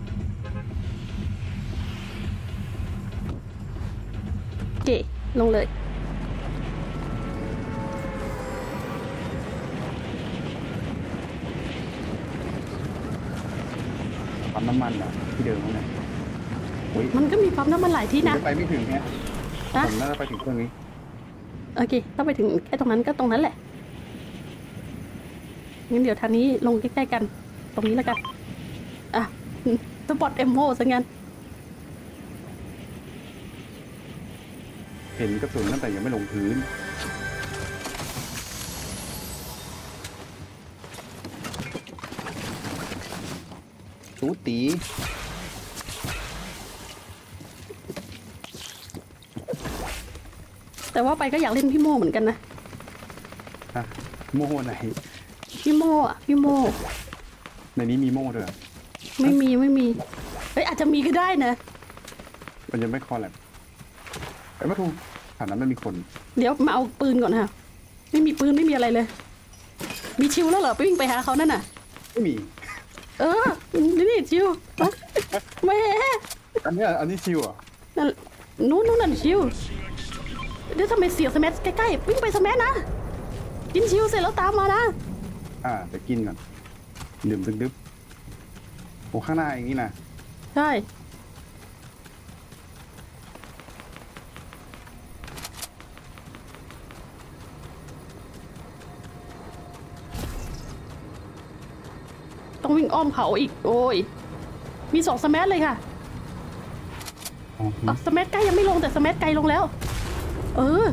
เก๋ลงเลยปั๊มน้ำมันอะที่เดิมนั่นแหละโอ้ยมันก็มีปั๊มน้ำมันหลายที่ผมนะจะไปไม่ถึงเนี่ยนะผมน่าจะไปถึงเครื่องนี้โอเคถ้าไปถึงแค่ตรงนั้นก็ตรงนั้นแหละงั้นเดี๋ยวทางนี้ลงใกล้ๆกัน ตรงนี้แล้วกันอ่ะสปอตเอมโมซะงั้นเห็นกระสุนตั้งแต่ยังไม่ลงพื้นตูตีแต่ว่าไปก็อยากเล่นพี่โมเหมือนกันนะฮะโม่ไหนพี่โมอ่ะพี่โมในนี้มีโม่ด้วยเหรอไม่มีเฮ้ยอาจจะมีก็ได้นะมันยังไม่คอแลบไอ้ประตูฐานนั้นไม่มีคนเดี๋ยวมาเอาปืนก่อนค่ะไม่มีปืนไม่มีอะไรเลย มีชิวแล้วเหรอไปวิ่งไปหาเขานั่นน่ะไม่มีนี่ชิวแหม่อันนี้ชิวอ่ะนั่นนู้นนั่นชิวเดี๋ยวทำไมเสียงสแมัใกล้ๆวิ่งไปสแมันะกินชิวเสร็จแล้วตามมานะไปกินก่อนดื่มดึบโอ้ข้างหน้าอย่างนี้นะใช่ต้องวิ่งอ้อมเขาอีกโอ้ยมี2สแมัเลยค่ะอ๋อสแมัใกล้ยังไม่ลงแต่สแมัไกลลงแล้วเออ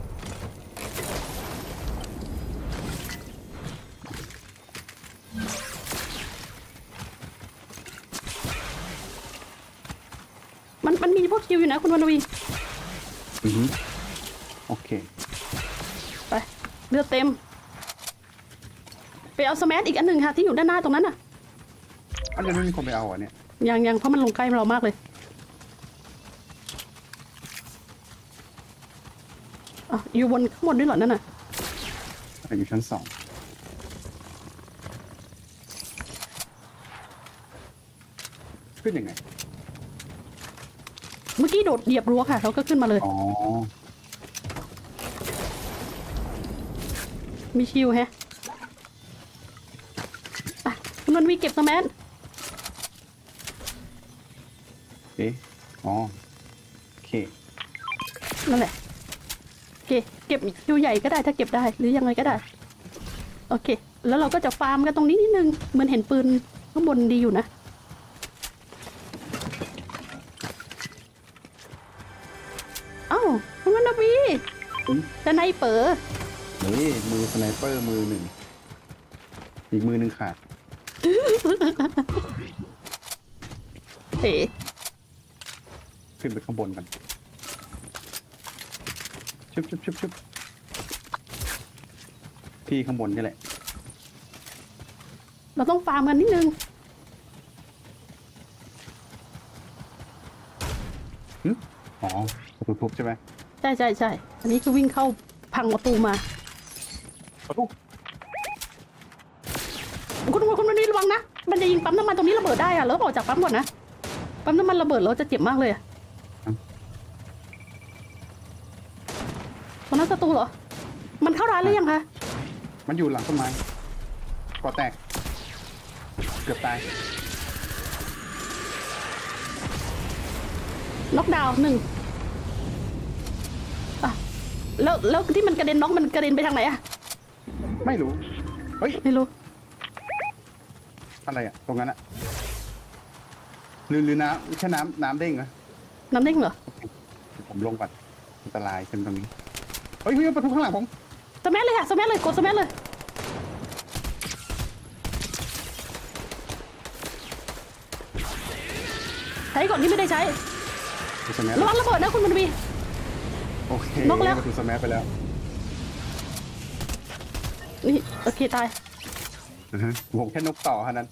มันมีพวกคิวอยู่นะคุณวรรณวีอือฮึโอเคไปเลือดเต็มไปเอาสแมัอีกอันหนึ่งค่ะที่อยู่ด้านหน้าตรงนั้นน่ะอันนี้ไม่มีคนไปเอาอ่ะเนี่ยยังเพราะมันลงใกล้เรามากเลยอ่ะอยู่บนข้างบนด้วยเหรอนั่นน่ะอยู่ชั้น 2ขึ้นยังไงเมื่อกี้โดดเหยียบรั้วค่ะเราก็ขึ้นมาเลยอ๋อมีชิวแฮะอ่ะคุณนนท์วีเก็บสแมัเอ๊ะอ๋อโอเคนั่นแหละโอเคเก็บคิวใหญ่ก็ได้ถ้าเก็บได้หรือยังไงก็ได้โอเคแล้วเราก็จะฟาร์มกันตรงนี้นิดนึงเหมือนเห็นปืนข้างบนดีอยู่นะเอ้าคุณวรรณวีอืมจะไนเปอร์นี่มือสไนเปอร์มือหนึ่งอีกมือหนึ่งขาดเอ๋ขึ้นไปข้างบนกันชุบชุบชุบชุบพี่ข้างบนนี่แหละเราต้องฟาร์มกันนิดนึงอ๋อประตูทุบใช่ไหมใช่อันนี้คือวิ่งเข้าพังประตูมาประตูคุณวันนี้ระวังนะมันจะยิงปั๊มน้ำมันตรงนี้ระเบิดได้อะแล้วออกจากปั๊มก่อนนะปั๊มน้ำมันระเบิดเราจะเจ็บมากเลยอะตอนนั้นศัตรูเหรอมันเข้าร้านหรือยังคะมันอยู่หลังต้นไม้ก่อแตก เกือบตายน็อกดาวน์1อ่ะแล้วที่มันกระเด็นน็อกมันกระเด็นไปทางไหนอะไม่รู้ เฮ้ยไม่รู้อะไรอ่ะ ตรงนั้นอ่ะหรือน้ำแค่น้ำเด้งเหรอน้ำเด้งเหรอผมลงก่อนอันตรายขึ้นตรงนี้ เฮ้ยประตูข้างหลังผมสแมัเลยค่ะสแมัเลยกดสแมัเลยใช้ก่อนที่ไม่ได้ใช้ประตูสแมัระวังระเบิดนะคุณมันวีโอเคน็อกแล้วประตูสแมัไปแล้วนี่โอเคตายผมแค่นกต่อเท่านั้น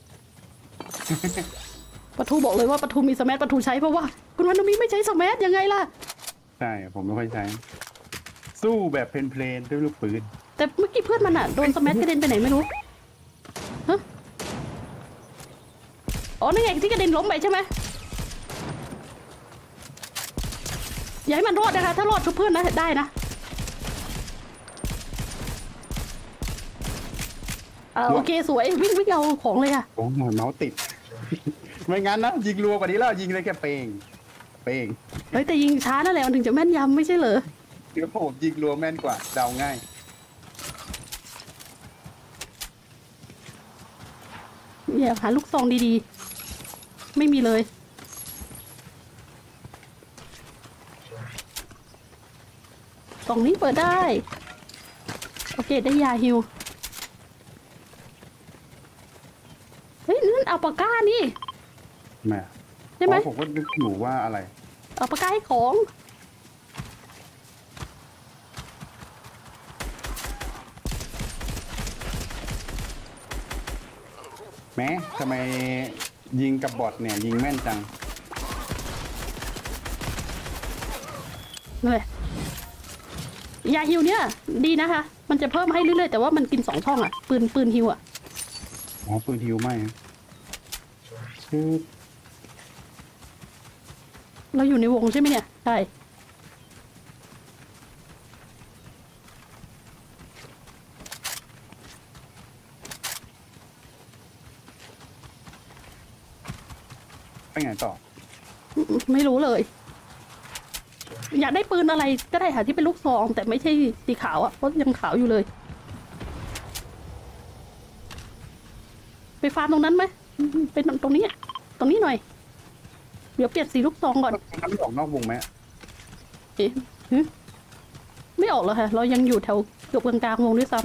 ปะทูบอกเลยว่าปะทูมีสแมัปะทูใช้เพราะว่าคุณวันวีไม่ใช้สแมัยังไงล่ะใช่ ผมไม่ค่อยใช้ สู้แบบเพลนๆด้วยลูกปืนแต่เมื่อกี้เพื่อนมันอะโดนสแมักระเด็นไปไหนไม่รู้ฮะอ๋อนั่นไงที่กระเด็นล้มไปใช่ไหมอย่าให้มันรอดนะคะถ้ารอดทุกเพื่อนนะได้นะโอเคสวยวิ่งเอาของเลยค่ะโอ้โหเมาส์ติด ไม่งั้นนะยิงรัวกว่านี้แล้วยิงเลยแค่เป้งเฮ้ยแต่ยิงช้านั่นแหละมันถึงจะแม่นยำไม่ใช่เหรอเดี๋ยวผมยิงรัวแม่นกว่าเดาง่ายอย่าหาลูกซองดีๆไม่มีเลยกล่องนี้เปิดได้โอเคได้ยาฮิวเฮ้ยนั่นอัลปาก้านี่แม่ใช่ไหมผมก็นึกอยู่ว่าอะไรอัลปาก้าให้ของแม้ทำไมยิงกับบอทเนี่ยยิงแม่นจังนั่นแหละยาฮิวเนี่ยดีนะคะมันจะเพิ่มให้เรื่อยๆแต่ว่ามันกิน2 ช่องอ่ะปืนฮิวอ่ะอ๋อปืนฮิวไหมชื่อเราอยู่ในวงใช่ไหมเนี่ยใช่ไปไงต่อไม่รู้เลย อยากได้ปืนอะไรก็ได้ค่ะที่เป็นลูกซองแต่ไม่ใช่สีขาวอ่ะเพราะยังขาวอยู่เลยไปฟาร์มตรงนั้นไหมเป็นตรงนี้ตรงนี้หน่อยเดี๋ยวเปลี่ยนสีลูกซองก่อนมันไม่ออกนอกวงไหมเอ๊ะไม่ออกแล้วค่ะเรายังอยู่แถวเกือบกลางๆวงด้วยซ้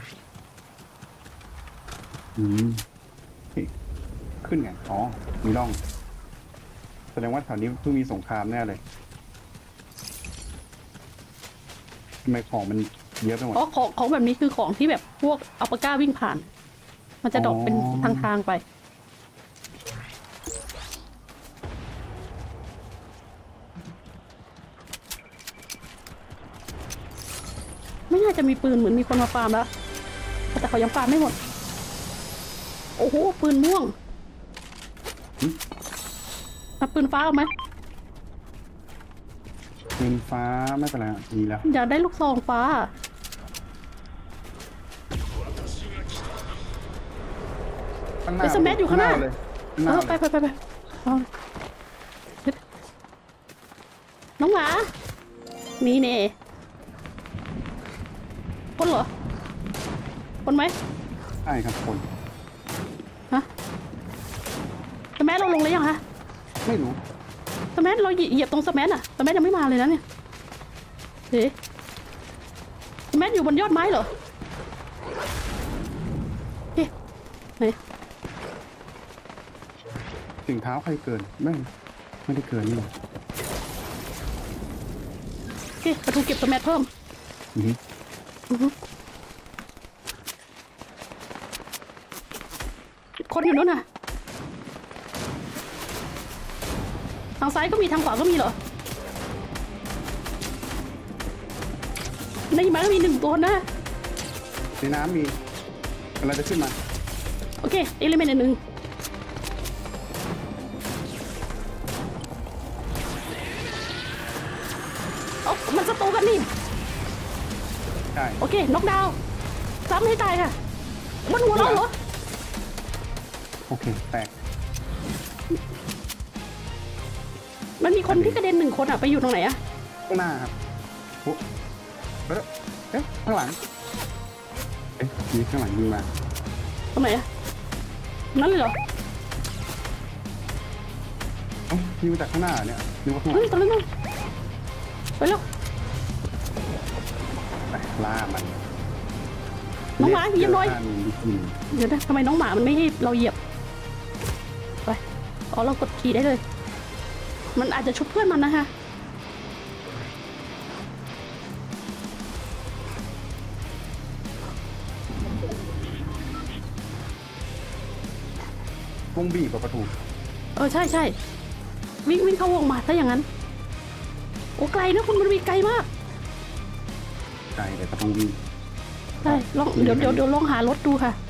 ขึ้นไงอ๋อมีร่องแสดงว่าแถวนี้เพิ่งมีสงครามแน่เลยทำไมของมันเยอะไปหมดำอ๋อของแบบนี้คือของที่แบบพวกอัลปาก้าวิ่งผ่าน มันจะดรอปเป็นทางไปไม่น่าจะมีปืนเหมือนมีคนมาฟาร์มแล้วแต่เขายังฟาร์มไม่หมดโอ้โหปืนม่วงเอาปืนฟ้าเอาไหมปืนฟ้าไม่เป็นไรมีแล้วอยากได้ลูกซองฟ้าข้างหน้าไปสแมัอยู่ข้างหน้าเลยข้างหน้าไปเลยเอาน้องหมานี่เน่คนเหรอคนไหมใช่ครับคนฮะสแมัเราลงเลยยังคะไม่รู้สแมัเราเหยียบตรงสแมัอะสแมัยังไม่มาเลยนะเนี่ยเฮ้สแมัอยู่บนยอดไม้เหรอเฮ้ไหนถึงเท้าใครเกินไม่ได้เกินนี่หรอกโอเคประตูเก็บสแมัเพิ่มอือฮึคนอยู่นู้นน่ะทางซ้ายก็มีทางขวาก็มีเหรอในหิมะก็มีหนึ่งตัวนะในน้ำมีอะไรจะขึ้นมาโอเคเอลิเมนต์หนึ่งเอามันศัตรูกันนี่ใช่โอเคน็อกดาวน์ซ้ำให้ตายค่ะบนหัวเราเหรอโอเคแตกมันมีคนที่กระเด็นหนึ่งคนอะไปอยู่ตรงไหนอะข้างหน้าครับโอ้แล้วเอ๊ะข้างหลังเอ๊ะมีข้างหลังยิงมาตรงไหนอะนั่นเลยเหรอเอ้ายิงมาจากข้างหน้าเนี่ยนึกว่าข้างหลัเฮ้งยตรงนั้นไปแล้วไปล่ามันน้องหมาเหยียบหน่อยอืมเดี๋ยวนะทำไมน้องหมามันไม่ให้เราเหยียบไปอ๋อเรากดขี่ได้เลย มันอาจจะชุบเพื่อนมันนะคะวงบีบกับประตูใช่ใช่วิ่งเข้าวงมาถ้าอย่างนั้น โอ้ไกลนะคุณมันมีไกลมากไกลแต่ก็ต้องวิ่งใช่ลองเดี๋ยวลองหารถดูค่ะ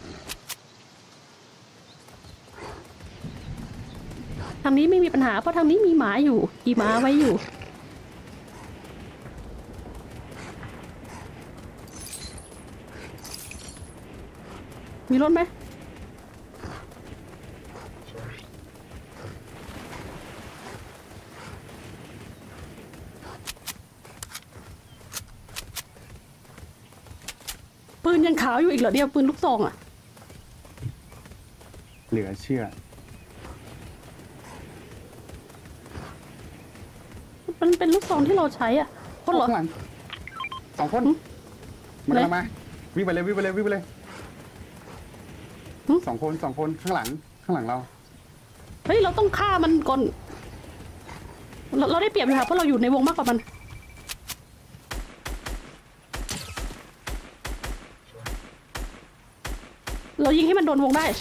ทางนี้ไม่มีปัญหาเพราะทางนี้มีหมาอยู่ขี่ม้าไว้อยู่มีรถไหมปืนยังขาวอยู่อีกเหรอเดียวปืนลูกซองอ่ะเหลือเชื่อมันเป็นลูกซองที่เราใช้อ่ะคนเหรอข้างหลังสองคนมันกำลังมาวิ่งไปเลยวิ่งไปเลยวิ่งไปเลยสองคนข้างหลังเราเฮ้ยเราต้องฆ่ามันก่อนเราได้เปรียบอยู่ค่ะเพราะเราอยู่ในวงมากกว่ามันเรายิงให้มันโดนวงได้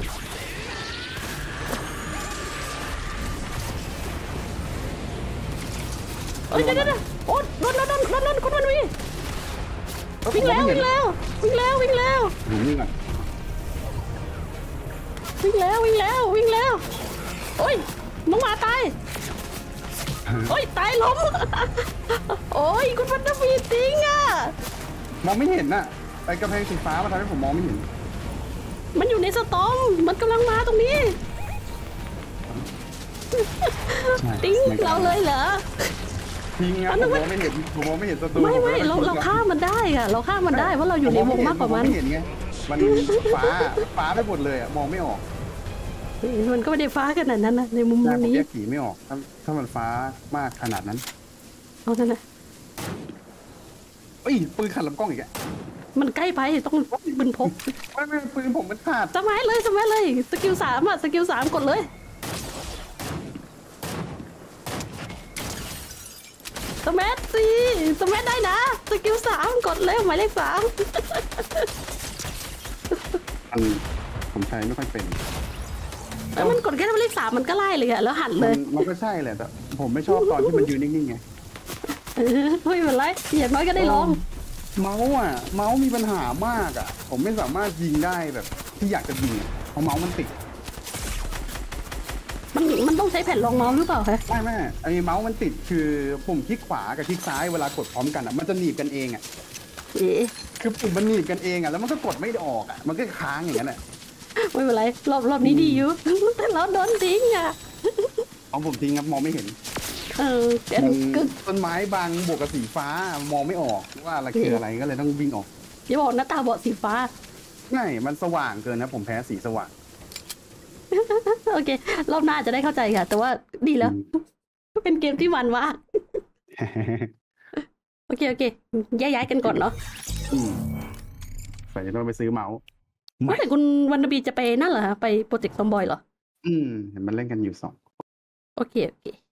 เอ้ยเดี๋ยวโอ๊ยโดนคนมันวิ่งแล้วหนีก่อนวิ่งแล้วโอ้ยน้องหมาตายโอ้ยตายล้มโอ้ยคุณพันธวีจริงอ่ะมองไม่เห็นน่ะไอ้กระเพงสีฟ้ามาทำให้ผมมองไม่เห็นมันอยู่ในสตอมมันกำลังมาตรงนี้ติ้งเราเลยเหรอทิ้งงั้นผมมองไม่เห็นศัตรูไม่เราฆ่ามันได้ค่ะเราฆ่ามันได้เพราะเราอยู่ในวงมากกว่ามันไม่เห็นไงมันฟ้าไปหมดเลยอะมองไม่ออกมันก็ไม่ได้ฟ้าขนาดนั้นนะในมุมหน้าผมนี้แยกสีไม่ออกถ้ามันฟ้ามากขนาดนั้นเอานั่นนะเอ้ยปืนขัดลำกล้องอีกอะมันใกล้ไปต้องบึนพกไม่ปืนผมมันขาดสมัยเลยสกิลสามอ่ะสกิลสามกดเลยสมัยสิสมัยได้นะสกิลสามกดเลยหมายเลขสามผมใช้ไม่ค่อยเป็นแล้วมันกดแค่หมายเลขสามมันก็ไล่เลยอะแล้วหันเลยมันก็ใช่แหละแต่ผมไม่ชอบตอนที่มันยืนนิ่งๆไงไม่เป็นไรอย่างน้อยก็ได้ลองเมาส์มีปัญหามากอ่ะ ผมไม่สามารถยิงได้แบบที่อยากจะยิงอะเพราะเมาส์มันติดมันต้องใช้แผ่นรองเมาส์หรือเปล่าคะไม่ไอ้เมาส์มันติดคือปุ่มคลิกขวากับคลิกซ้ายเวลากดพร้อมกันอ่ะมันจะหนีบกันเองอ่ะเอ๊ะคือปุ่มมันหนีบกันเองอ่ะแล้วมันก็กดไม่ออกอ่ะมันก็ค้างอย่างนั้นอ่ะไม่เป็นไรรอบนี้ดีอยู่ แต่เราโดนทิ้งอ่ะเอาผมทิ้งครับมองไม่เห็นเดี๋ยวมันก็ต้นไม้บางบวกกับสีฟ้ามองไม่ออกว่าอะไรคืออะไรก็เลยต้องวิ่งออกอย่าบอกหน้าตาบอดสีฟ้าไม่มันสว่างเกินนะผมแพ้สีสว่างโอเค รอบหน้าจะได้เข้าใจค่ะ แต่ว่าดีแล้ว เป็นเกมที่มันมาก โอเคย้ายกันก่อนเนาะใส่ต้องไปซื้อเมาส์เมื่อไหร่คุณวันนบีจะไปนั่นเหรอฮะไปโปรเจกต์ซอมบอยเหรอเห็นมันเล่นกันอยู่2 โอเค